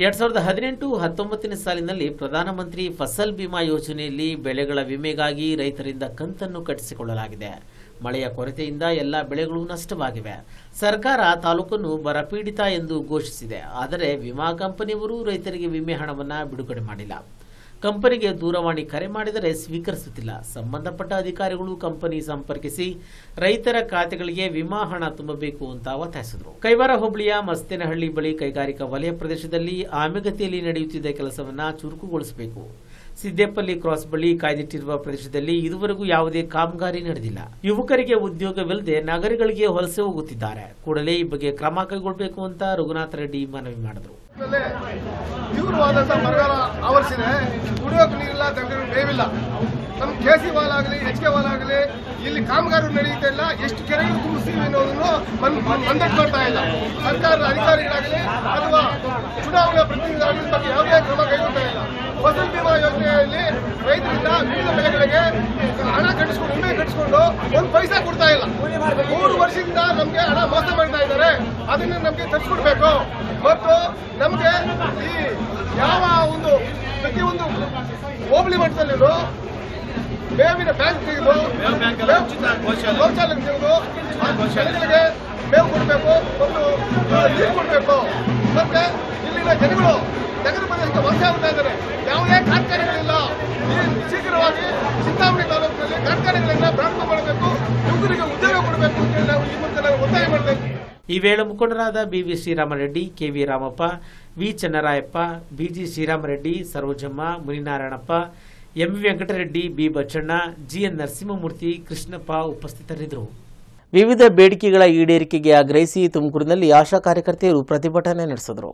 2018-19ನೇ ಸಾಲಿನಲ್ಲಿ ಪ್ರಧಾನಮಂತ್ರಿ ಫಸಲ್ ಬಿಮಾ ಯೋಜನೆಯಲ್ಲಿ ಬೆಳೆಗಳ ವಿಮೆಗಾಗಿ ರೈತರಿಂದ ಕಂತನ್ನು ಕಟ್ಟಿಸಿಕೊಳ್ಳಲಾಗಿದೆ. ಮಳೆಯ ಕೊರತೆಯಿಂದ ಎಲ್ಲ ಬೆಳೆಗಳು ನಷ್ಟವಾಗಿವೆ. ಸರ್ಕಾರ ತಾಲೂಕನ್ನು ಬರಪೀಡಿತ ಎಂದು ಘೋಷಿಸಿದೆ. ಆದರೆ ವಿಮಾ ಕಂಪನಿಯವರು ರೈತರಿಗೆ ವಿಮೆ ಹಣವನ್ನು ಬಿಡುಗಡೆ ಮಾಡಿಲ್ಲ. ಕಂಪನಿಗೆ ದೂರವಾಣಿ ಕರೆ ಮಾಡಿದರೆ ಸ್ವೀಕರಿಸುತ್ತಿಲ್ಲ. ಸಂಬಂಧಪಟ್ಟ ಅಧಿಕಾರಿಗಳು ಕಂಪನಿ ಸಂಪರ್ಕಿಸಿ ರೈತರ ಖಾತೆಗಳಿಗೆ ವಿಮಾ ಹಣ ತುಂಬಬೇಕು ಅಂತ ಒತ್ತಾಯಿಸಿದರು. ಕೈವಾರ ಹೋಬಳಿಯ ಮಸ್ತೇನಹಳ್ಳಿ ಬಳಿ ಕೈಗಾರಿಕಾ ವಲಯ ಪ್ರದೇಶದಲ್ಲಿ ಆಮೆಗತಿಯಲ್ಲಿ ನಡೆಯುತ್ತಿದ್ದ ಕೆಲಸವನ್ನು ಚುರುಕುಗೊಳಿಸಬೇಕು. ಸಿದ್ದೇಪಲ್ಲಿ ಕ್ರಾಸ್ ಬಳಿ ಕಾಯ್ದಿಟ್ಟಿರುವ ಪ್ರದೇಶದಲ್ಲಿ ಇದುವರೆಗೂ ಯಾವುದೇ ಕಾಮಗಾರಿ ನಡೆದಿಲ್ಲ. ಯುವಕರಿಗೆ ಉದ್ಯೋಗವಿಲ್ಲದೆ ನಗರಗಳಿಗೆ ವಲಸೆ ಹೋಗುತ್ತಿದ್ದಾರೆ. ಕೂಡಲೇ ಈ ಬಗ್ಗೆ ಕ್ರಮ ಕೈಗೊಳ್ಳಬೇಕು ಅಂತ ರಘುನಾಥ ರೆಡ್ಡಿ ಮನವಿ ಮಾಡಿದರು. ತೀವ್ರವಾದಂತಹ ಬರಗಾಲ ಆವರಿಸಿದೆ. ಕುಡಿಯೋಕೆ ನೀರಿಲ್ಲ, ಜನರಿಗೆ ಮೇವಿಲ್ಲ. ನಮ್ಮ ಕೆಸಿ ವಾಲ್ ಆಗಲಿ, HK ವಾಲ್ ಆಗಲಿ, ಇಲ್ಲಿ ಕಾಮಗಾರಿ ನಡೆಯುತ್ತಾ ಇಲ್ಲ. ಎಷ್ಟು ಕೆರೆಗಳು ತುಂಬಿಸ್ತೀವಿ ಅನ್ನೋದನ್ನು ಮಂದಟ್ ಮಾಡ್ತಾ ಇಲ್ಲ. ಸರ್ಕಾರದ ಅಧಿಕಾರಿಗಳಾಗಲಿ ಅಥವಾ ಚುನಾವಣಾ ಪ್ರತಿನಿಧಿಗಳ ಬಗ್ಗೆ ಯಾವುದೇ ಕ್ರಮ ಕೈಗೊಳ್ತಾ ಇಲ್ಲ. ಫಸಲ್ ಬಿಮಾ ಯೋಜನೆಯಲ್ಲಿ ರೈತರಿಂದ ವಿವಿಧ ಬೆಳೆಗಳಿಗೆ ಹಣ ಕಟ್ಟಿಸ್ಕೊಂಡು, ವಿಮೆ ಕಟ್ಟಿಸ್ಕೊಂಡು ಒಂದು ಪೈಸಾ ಕೊಡ್ತಾ ಇಲ್ಲ. 3 ವರ್ಷದಿಂದ ನಮಗೆ ಹಣ ಮೋಸ ಮಾಡ್ತಾ ಇದ್ದಾರೆ. ಅದನ್ನ ನಮಗೆ ತರಿಸ್ಕೊಡ್ಬೇಕು. ಮತ್ತು ನಮಗೆ ಈ ಯಾವ ಒಂದು ಪ್ರತಿಯೊಂದು ಹೋಬಳಿ ಮಟ್ಟದಲ್ಲಿರೋ ಮೇವಿನ ಬ್ಯಾಂಕ್ ತೆಗೆದು ಶೌಚಾಲಯ ತೆಗೆದು ಜನಗಳಿಗೆ ಮೇವು ಕೊಡಬೇಕು ಮತ್ತು ನೀರು ಕೊಡಬೇಕು. ಮತ್ತೆ ಇಲ್ಲಿನ ಜನಗಳು ನಗರ ಪ್ರದೇಶಕ್ಕೆ ವಲಸೆ ಆಗ್ತಾ ಇದ್ದಾರೆ. ಯಾವುದೇ ಕಾರ್ಖಾನೆಗಳಿಲ್ಲ. ಶೀಘ್ರವಾಗಿ ಚಿಂತಾಮಣಿ ತಾಲೂಕಿನಲ್ಲಿ ಕಾರ್ಖಾನೆಗಳನ್ನ ಪ್ರಾರಂಭ ಮಾಡಬೇಕು, ಯುವಕರಿಗೆ ಉದ್ಯೋಗ ಕೊಡಬೇಕು ಅಂತ ನಾವು ಈ ಮುಂದೆ ನಾವು ಒತ್ತಾಯ ಮಾಡಬೇಕು. ಈ ವೇಳೆ ಮುಖಂಡರಾದ BV Sriramareddy, KV Ramappa, V Channarayappa, BG Sriramareddy, Sarojamma, Muninarayanappa, MV Venkatareddy, B ಬಚ್ಚಣ್ಣ, GN Narasimhamurthy, Krishnappa ಉಪಸ್ಥಿತರಿದ್ದರು. ವಿವಿಧ ಬೇಡಿಕೆಗಳ ಈಡೇರಿಕೆಗೆ ಆಗ್ರಹಿಸಿ ತುಮಕೂರಿನಲ್ಲಿ ಆಶಾ ಕಾರ್ಯಕರ್ತೆಯರು ಪ್ರತಿಭಟನೆ ನಡೆಸಿದರು.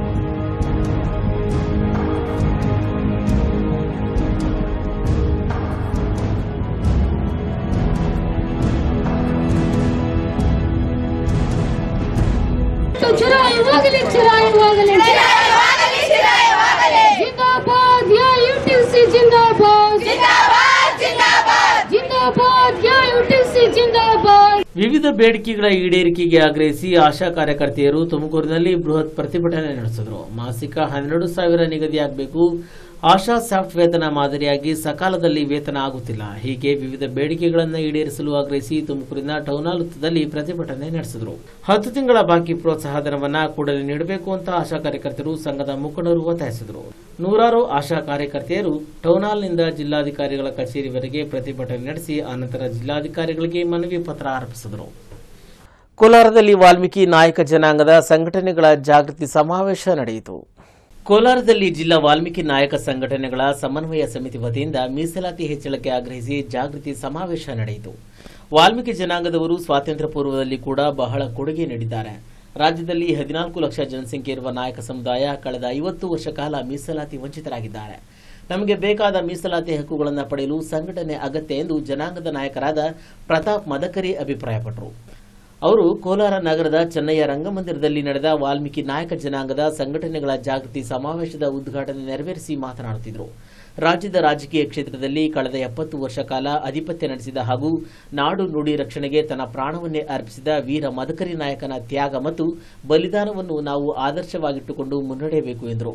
जिंदाबाद या UTC जिंदाबाद जिंदाबाद जिंदाबाद जिंदाबाद या UTC जिंदाबाद. ವಿವಿಧ ಬೇಡಿಕೆಗಳ ಈಡೇರಿಕೆಗೆ ಆಗ್ರಹಿಸಿ ಆಶಾ ಕಾರ್ಯಕರ್ತೆಯರು ತುಮಕೂರಿನಲ್ಲಿ ಬೃಹತ್ ಪ್ರತಿಭಟನೆ ನಡೆಸಿದರು. ಮಾಸಿಕ 12,000 ನಿಗದಿಯಾಗಬೇಕು. ಆಶಾ ಸಾಫ್ಟ್ ವೇತನ ಮಾದರಿಯಾಗಿ ಸಕಾಲದಲ್ಲಿ ವೇತನ ಆಗುತ್ತಿಲ್ಲ. ಹೀಗೆ ವಿವಿಧ ಬೇಡಿಕೆಗಳನ್ನು ಈಡೇರಿಸಲು ಆಗ್ರಹಿಸಿ ತುಮಕೂರಿನ ಟೌನ್ ಹಾಲ್ ವೃತ್ತದಲ್ಲಿ ಪ್ರತಿಭಟನೆ ನಡೆಸಿದರು. 10 ತಿಂಗಳ ಬಾಕಿ ಪ್ರೋತ್ಸಾಹಧನವನ್ನು ಕೂಡಲೇ ನೀಡಬೇಕು ಅಂತ ಆಶಾ ಕಾರ್ಯಕರ್ತರು ಸಂಘದ ಮುಖಂಡರು ಒತ್ತಾಯಿಸಿದರು. ನೂರಾರು ಆಶಾ ಕಾರ್ಯಕರ್ತೆಯರು ಟೌನ್ ಹಾಲ್ನಿಂದ ಜಿಲ್ಲಾಧಿಕಾರಿಗಳ ಕಚೇರಿವರೆಗೆ ಪ್ರತಿಭಟನೆ ನಡೆಸಿ ಆನಂತರ ಜಿಲ್ಲಾಧಿಕಾರಿಗಳಿಗೆ ಮನವಿ ಪತ್ರ ಅರ್ಪಿಸಿದರು. ಕೋಲಾರದಲ್ಲಿ ವಾಲ್ಮೀಕಿ ನಾಯಕ ಜನಾಂಗದ ಸಂಘಟನೆಗಳ ಜಾಗೃತಿ ಸಮಾವೇಶ ನಡೆಯಿತು. ಕೋಲಾರದಲ್ಲಿ ಜಿಲ್ಲಾ ವಾಲ್ಮೀಕಿ ನಾಯಕ ಸಂಘಟನೆಗಳ ಸಮನ್ವಯ ಸಮಿತಿ ವತಿಯಿಂದ ಮೀಸಲಾತಿ ಹೆಚ್ಚಳಕ್ಕೆ ಆಗ್ರಹಿಸಿ ಜಾಗೃತಿ ಸಮಾವೇಶ ನಡೆಯಿತು. ವಾಲ್ಮೀಕಿ ಜನಾಂಗದವರು ಸ್ವಾತಂತ್ರ್ಯ ಪೂರ್ವದಲ್ಲಿ ಕೂಡ ಬಹಳ ಕೊಡುಗೆ ನೀಡಿದ್ದಾರೆ. ರಾಜ್ಯದಲ್ಲಿ 14 ಲಕ್ಷ ಜನಸಂಖ್ಯೆ ಇರುವ ನಾಯಕ ಸಮುದಾಯ ಕಳೆದ 50 ವರ್ಷ ಕಾಲ ಮೀಸಲಾತಿ ವಂಚಿತರಾಗಿದ್ದಾರೆ. ನಮಗೆ ಬೇಕಾದ ಮೀಸಲಾತಿ ಹಕ್ಕುಗಳನ್ನು ಪಡೆಯಲು ಸಂಘಟನೆ ಅಗತ್ಯ ಎಂದು ಜನಾಂಗದ ನಾಯಕರಾದ ಪ್ರತಾಪ್ ಮದಕರಿ ಅಭಿಪ್ರಾಯಪಟ್ಟರು. ಅವರು ಕೋಲಾರ ನಗರದ ಚೆನ್ನಯ್ಯ ರಂಗಮಂದಿರದಲ್ಲಿ ನಡೆದ ವಾಲ್ಮೀಕಿ ನಾಯಕ ಜನಾಂಗದ ಸಂಘಟನೆಗಳ ಜಾಗೃತಿ ಸಮಾವೇಶದ ಉದ್ಘಾಟನೆ ನೆರವೇರಿಸಿ ಮಾತನಾಡುತ್ತಿದ್ದರು. ರಾಜ್ಯದ ರಾಜಕೀಯ ಕ್ಷೇತ್ರದಲ್ಲಿ ಕಳೆದ 70 ವರ್ಷ ಕಾಲ ಅಧಿಪತ್ಯ ನಡೆಸಿದ ಹಾಗೂ ನಾಡು ನುಡಿ ರಕ್ಷಣೆಗೆ ತನ್ನ ಪ್ರಾಣವನ್ನೇ ಅರ್ಪಿಸಿದ ವೀರ ಮದಕರಿ ನಾಯಕನ ತ್ಯಾಗ ಮತ್ತು ಬಲಿದಾನವನ್ನು ನಾವು ಆದರ್ಶವಾಗಿಟ್ಟುಕೊಂಡು ಮುನ್ನಡೆಯಬೇಕು ಎಂದರು.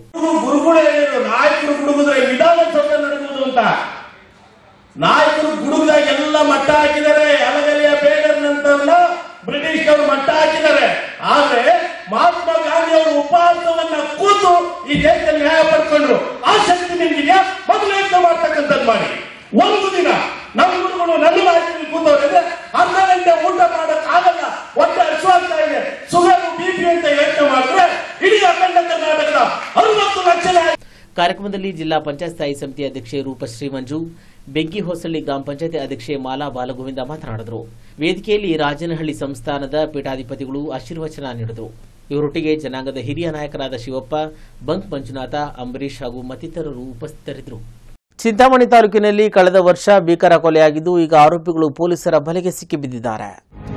ನಾಯಕರು ಗುಡುಗದಾಗ ಎಲ್ಲ ಮಟ್ಟ ಹಾಕಿದ್ದಾರೆ. ಅಲಗಲಿಯ ಬೇಡರ್ನಂತವನ್ನ ಬ್ರಿಟಿಷ್ ಅವರು ಮಟ್ಟ ಹಾಕಿದ್ದಾರೆ. ಆದ್ರೆ ಮಹಾತ್ಮ ಗಾಂಧಿ ಅವರು ಉಪವಾಸವನ್ನ ಕೂತು ಈ ದೇಶದಲ್ಲಿ ನ್ಯಾಯ ಪಡ್ಕೊಂಡ್ರು. ಆ ಶಕ್ತಿ ನಿಮ್ಗಿದೆಯಾ? ಮೊದಲು ಯೋಚನೆ ಮಾಡ್ತಕ್ಕಂಥದ್ದು ಮಾಡಿ. ಒಂದು ದಿನ ನಮ್ಮ ಗುರುಗಳು ನನ್ನ ರಾಜ್ಯದಲ್ಲಿ ಕೂತವ್ರೆ ಅರ್ಧ ಗಂಟೆ ಊಟ ಮಾಡಕ್ ಆಗಲ್ಲ, ಹೊಟ್ಟೆ ಹಸುವಾಗ್ತಾ ಇದೆ, ಶುಗರ್ BP ಅಂತ ಯೋಚನೆ ಮಾಡಿದ್ರೆ ಇಡೀ ಅಖಂಡ ಕರ್ನಾಟಕದ 60 ಲಕ್ಷ. ಕಾರ್ಯಕ್ರಮದಲ್ಲಿ ಜಿಲ್ಲಾ ಪಂಚಾಯತ್ ಸ್ಥಾಯಿ ಸಮಿತಿ ಅಧ್ಯಕ್ಷೆ ರೂಪಶ್ರೀ ಮಂಜು, ಬೆಂಕಿ ಹೊಸಳ್ಳಿ ಗ್ರಾಮ ಪಂಚಾಯತ್ ಅಧ್ಯಕ್ಷೆ ಮಾಲಾ ಬಾಲಗೋವಿಂದ ಮಾತನಾಡಿದರು. ವೇದಿಕೆಯಲ್ಲಿ ರಾಜನಹಳ್ಳಿ ಸಂಸ್ಥಾನದ ಪೀಠಾಧಿಪತಿಗಳು ಆಶೀರ್ವಚನ ನೀಡಿದರು. ಇವರೊಟ್ಟಿಗೆ ಜನಾಂಗದ ಹಿರಿಯ ನಾಯಕರಾದ ಶಿವಪ್ಪ, ಬಂಕ್ ಮಂಜುನಾಥ, ಅಂಬರೀಶ್ ಹಾಗೂ ಮತ್ತಿತರರು ಉಪಸ್ಥಿತರಿದ್ದರು. ಚಿಂತಾಮಣಿ ತಾಲೂಕಿನಲ್ಲಿ ಕಳೆದ ವರ್ಷ ಭೀಕರ ಕೊಲೆಯಾಗಿದ್ದು ಈಗ ಆರೋಪಿಗಳು ಪೊಲೀಸರ ಬಲೆಗೆ ಸಿಕ್ಕಿಬಿದ್ದಿದ್ದಾರೆ.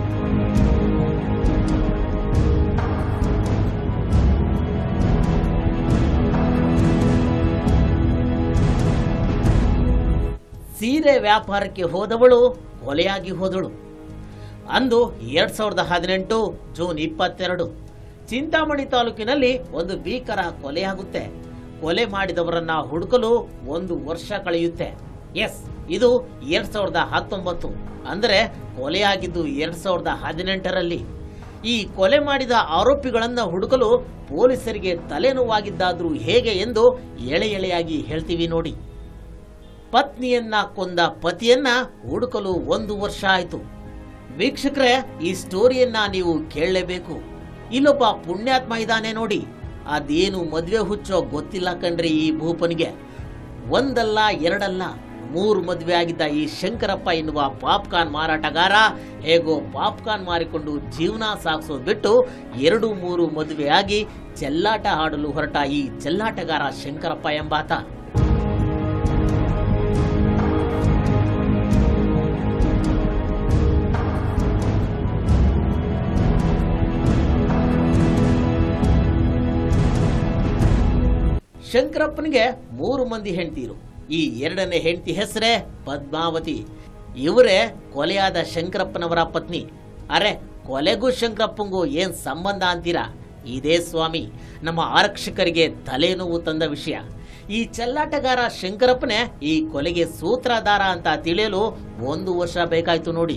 ಸೀರೆ ವ್ಯಾಪಾರಕ್ಕೆ ಹೋದವಳು ಕೊಲೆಯಾಗಿ ಹೋದಳು. ಅಂದು 2018 ಜೂನ್ 22 ಚಿಂತಾಮಣಿ ತಾಲೂಕಿನಲ್ಲಿ ಒಂದು ಭೀಕರ ಕೊಲೆಯಾಗುತ್ತೆ. ಕೊಲೆ ಮಾಡಿದವರನ್ನ ಹುಡುಕಲು 1 ವರ್ಷ ಕಳೆಯುತ್ತೆ. ಎಸ್, ಇದು 2019 ಅಂದರೆ ಕೊಲೆಯಾಗಿದ್ದು 2018ರಲ್ಲಿ. ಈ ಕೊಲೆ ಮಾಡಿದ ಆರೋಪಿಗಳನ್ನ ಹುಡುಕಲು ಪೊಲೀಸರಿಗೆ ತಲೆನೋವಾಗಿದ್ದಾದ್ರೂ ಹೇಗೆ ಎಂದು ಎಳೆ ಎಳೆಯಾಗಿ ಹೇಳ್ತೀವಿ ನೋಡಿ. ಪತ್ನಿಯನ್ನ ಕೊಂದ ಪತಿಯನ್ನ ಹುಡುಕಲು 1 ವರ್ಷ ಆಯಿತು. ವೀಕ್ಷಕರೇ, ಈ ಸ್ಟೋರಿಯನ್ನ ನೀವು ಕೇಳಲೇಬೇಕು. ಇಲ್ಲೊಬ್ಬ ಪುಣ್ಯಾತ್ಮ ಇದ್ದಾನೆ ನೋಡಿ. ಅದೇನು ಮದುವೆ ಹುಚ್ಚೋ ಗೊತ್ತಿಲ್ಲ ಕಣ್ರಿ ಈ ಭೂಪನಿಗೆ. ಒಂದಲ್ಲ ಎರಡಲ್ಲ 3 ಮದುವೆ ಆಗಿದ್ದ ಈ ಶಂಕರಪ್ಪ ಎನ್ನುವ ಪಾಪ್ಕಾರ್ನ್ ಮಾರಾಟಗಾರ ಹೇಗೋ ಪಾಪ್ಕಾರ್ನ್ ಮಾರಿಕೊಂಡು ಜೀವನ ಸಾಗಿಸೋದು ಬಿಟ್ಟು 2-3 ಮದುವೆಯಾಗಿ ಚೆಲ್ಲಾಟ ಆಡಲು ಹೊರಟ ಈ ಚೆಲ್ಲಾಟಗಾರ ಶಂಕರಪ್ಪ ಎಂಬಾತ. ಶಂಕರಪ್ಪನಿಗೆ 3 ಮಂದಿ ಹೆಂಡತಿರು. ಈ 2ನೇ ಹೆಂಡತಿ ಹೆಸರೇ ಪದ್ಮಾವತಿ. ಇವರೇ ಕೊಲೆಯಾದ ಶಂಕರಪ್ಪನವರ ಪತ್ನಿ. ಅರೆ, ಕೊಲೆಗೂ ಶಂಕರಪ್ಪಂಗೂ ಏನ್ ಸಂಬಂಧ ಅಂತೀರಾ? ಇದೇ ಸ್ವಾಮಿ ನಮ್ಮ ಆರಕ್ಷಕರಿಗೆ ತಲೆನೋವು ತಂದ ವಿಷಯ. ಈ ಚೆಲ್ಲಾಟಗಾರ ಶಂಕರಪ್ಪನೇ ಈ ಕೊಲೆಗೆ ಸೂತ್ರಧಾರ ಅಂತ ತಿಳಿಯಲು 1 ವರ್ಷ ಬೇಕಾಯ್ತು ನೋಡಿ.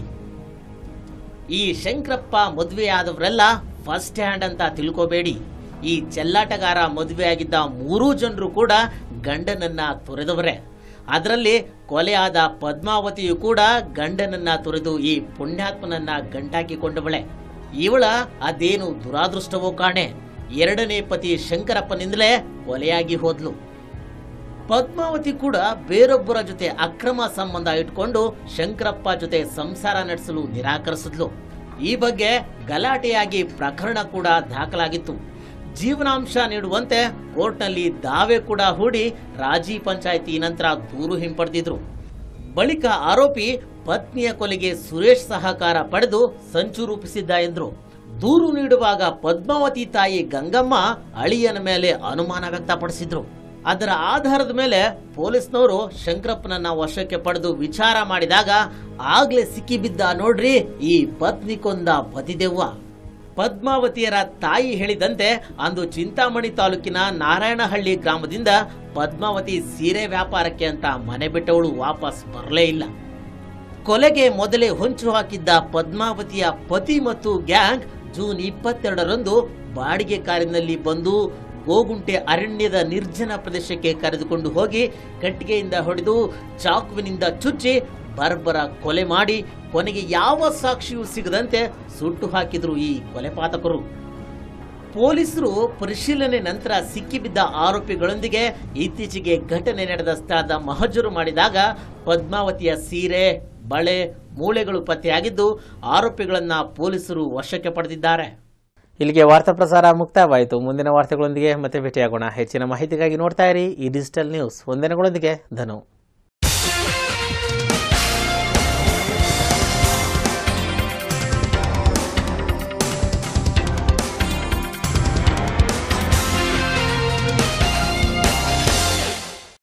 ಈ ಶಂಕರಪ್ಪ ಮದುವೆಯಾದವರೆಲ್ಲ ಫಸ್ಟ್ ಹ್ಯಾಂಡ್ ಅಂತ ತಿಳ್ಕೋಬೇಡಿ. ಈ ಚೆಲ್ಲಾಟಗಾರ ಮದುವೆಯಾಗಿದ್ದ 3 ಜನರು ಕೂಡ ಗಂಡನನ್ನ ತೊರೆದವರೇ. ಅದರಲ್ಲಿ ಕೊಲೆಯಾದ ಪದ್ಮಾವತಿಯು ಕೂಡ ಗಂಡನನ್ನ ತೊರೆದು ಈ ಪುಣ್ಯಾತ್ಮನನ್ನ ಗಂಟಾಕಿಕೊಂಡವಳೆ. ಇವಳ ಅದೇನು ದುರಾದೃಷ್ಟವೋ ಕಾಣೆ, 2ನೇ ಪತಿ ಶಂಕರಪ್ಪನಿಂದಲೇ ಕೊಲೆಯಾಗಿ ಹೋದ್ಲು. ಪದ್ಮಾವತಿ ಕೂಡ ಬೇರೊಬ್ಬರ ಜೊತೆ ಅಕ್ರಮ ಸಂಬಂಧ ಇಟ್ಕೊಂಡು ಶಂಕರಪ್ಪ ಜೊತೆ ಸಂಸಾರ ನಡೆಸಲು ನಿರಾಕರಿಸಿದ್ಲು. ಈ ಬಗ್ಗೆ ಗಲಾಟೆಯಾಗಿ ಪ್ರಕರಣ ಕೂಡ ದಾಖಲಾಗಿತ್ತು. ಜೀವನಾಂಶ ನೀಡುವಂತೆ ಕೋರ್ಟ್ನಲ್ಲಿ ದಾವೆ ಕೂಡ ಹೂಡಿ ರಾಜಿ ಪಂಚಾಯಿತಿ ನಂತರ ದೂರು ಹಿಂಪಡೆದಿದ್ರು. ಬಳಿಕ ಆರೋಪಿ ಪತ್ನಿಯ ಕೊಲೆಗೆ ಸುರೇಶ್ ಸಹಕಾರ ಪಡೆದು ಸಂಚು ರೂಪಿಸಿದ್ದ ಎಂದ್ರು. ದೂರು ನೀಡುವಾಗ ಪದ್ಮಾವತಿ ತಾಯಿ ಗಂಗಮ್ಮ ಅಳಿಯನ ಮೇಲೆ ಅನುಮಾನ ವ್ಯಕ್ತಪಡಿಸಿದ್ರು. ಅದರ ಆಧಾರದ ಮೇಲೆ ಪೊಲೀಸ್ನವರು ಶಂಕರಪ್ಪನನ್ನ ವಶಕ್ಕೆ ಪಡೆದು ವಿಚಾರ ಮಾಡಿದಾಗ ಆಗ್ಲೇ ಸಿಕ್ಕಿಬಿದ್ದ ನೋಡ್ರಿ ಈ ಪತ್ನಿ ಕೊಂದ ಪತಿದೆವ್ವ. ಪದ್ಮಾವತಿಯರ ತಾಯಿ ಹೇಳಿದಂತೆ ಅಂದು ಚಿಂತಾಮಣಿ ತಾಲೂಕಿನ ನಾರಾಯಣಹಳ್ಳಿ ಗ್ರಾಮದಿಂದ ಪದ್ಮಾವತಿ ಸೀರೆ ವ್ಯಾಪಾರಕ್ಕೆ ಅಂತ ಮನೆ ಬಿಟ್ಟವಳು ವಾಪಸ್ ಬರಲೇ ಇಲ್ಲ. ಕೊಲೆಗೆ ಮೊದಲೇ ಹೊಂಚು ಹಾಕಿದ್ದ ಪದ್ಮಾವತಿಯ ಪತಿ ಮತ್ತು ಗ್ಯಾಂಗ್ ಜೂನ್ 22ರಂದು ಬಾಡಿಗೆ ಕಾರಿನಲ್ಲಿ ಬಂದು ಗೋಗುಂಟೆ ಅರಣ್ಯದ ನಿರ್ಜನ ಪ್ರದೇಶಕ್ಕೆ ಕರೆದುಕೊಂಡು ಹೋಗಿ ಕಟ್ಟಿಗೆಯಿಂದ ಹೊಡೆದು ಚಾಕುವಿನಿಂದ ಚುಚ್ಚಿ ಬರ್ಬರ ಕೊಲೆ ಮಾಡಿ ಕೊನೆಗೆ ಯಾವ ಸಾಕ್ಷಿಯೂ ಸಿಗದಂತೆ ಸುಟ್ಟು ಹಾಕಿದ್ರು ಈ ಕೊಲೆಪಾತಕರು. ಪೊಲೀಸರು ಪರಿಶೀಲನೆ ನಂತರ ಸಿಕ್ಕಿಬಿದ್ದ ಆರೋಪಿಗಳೊಂದಿಗೆ ಇತ್ತೀಚೆಗೆ ಘಟನೆ ನಡೆದ ಸ್ಥಳದ ಮಹಜರು ಮಾಡಿದಾಗ ಪದ್ಮಾವತಿಯ ಸೀರೆ, ಬಳೆ, ಮೂಳೆಗಳು ಪತ್ತೆಯಾಗಿದ್ದು ಆರೋಪಿಗಳನ್ನ ಪೊಲೀಸರು ವಶಕ್ಕೆ ಪಡೆದಿದ್ದಾರೆ. ಇಲ್ಲಿಗೆ ವಾರ್ತಾ ಪ್ರಸಾರ ಮುಕ್ತಾಯವಾಯಿತು. ಮುಂದಿನ ವಾರ್ತೆಗಳೊಂದಿಗೆ ಮತ್ತೆ ಭೇಟಿಯಾಗೋಣ. ಹೆಚ್ಚಿನ ಮಾಹಿತಿಗಾಗಿ ನೋಡ್ತಾ ಇರಿ ಈ ಡಿಜಿಟಲ್ ನ್ಯೂಸ್. ವಂದನೆಗಳೊಂದಿಗೆ ಧನು.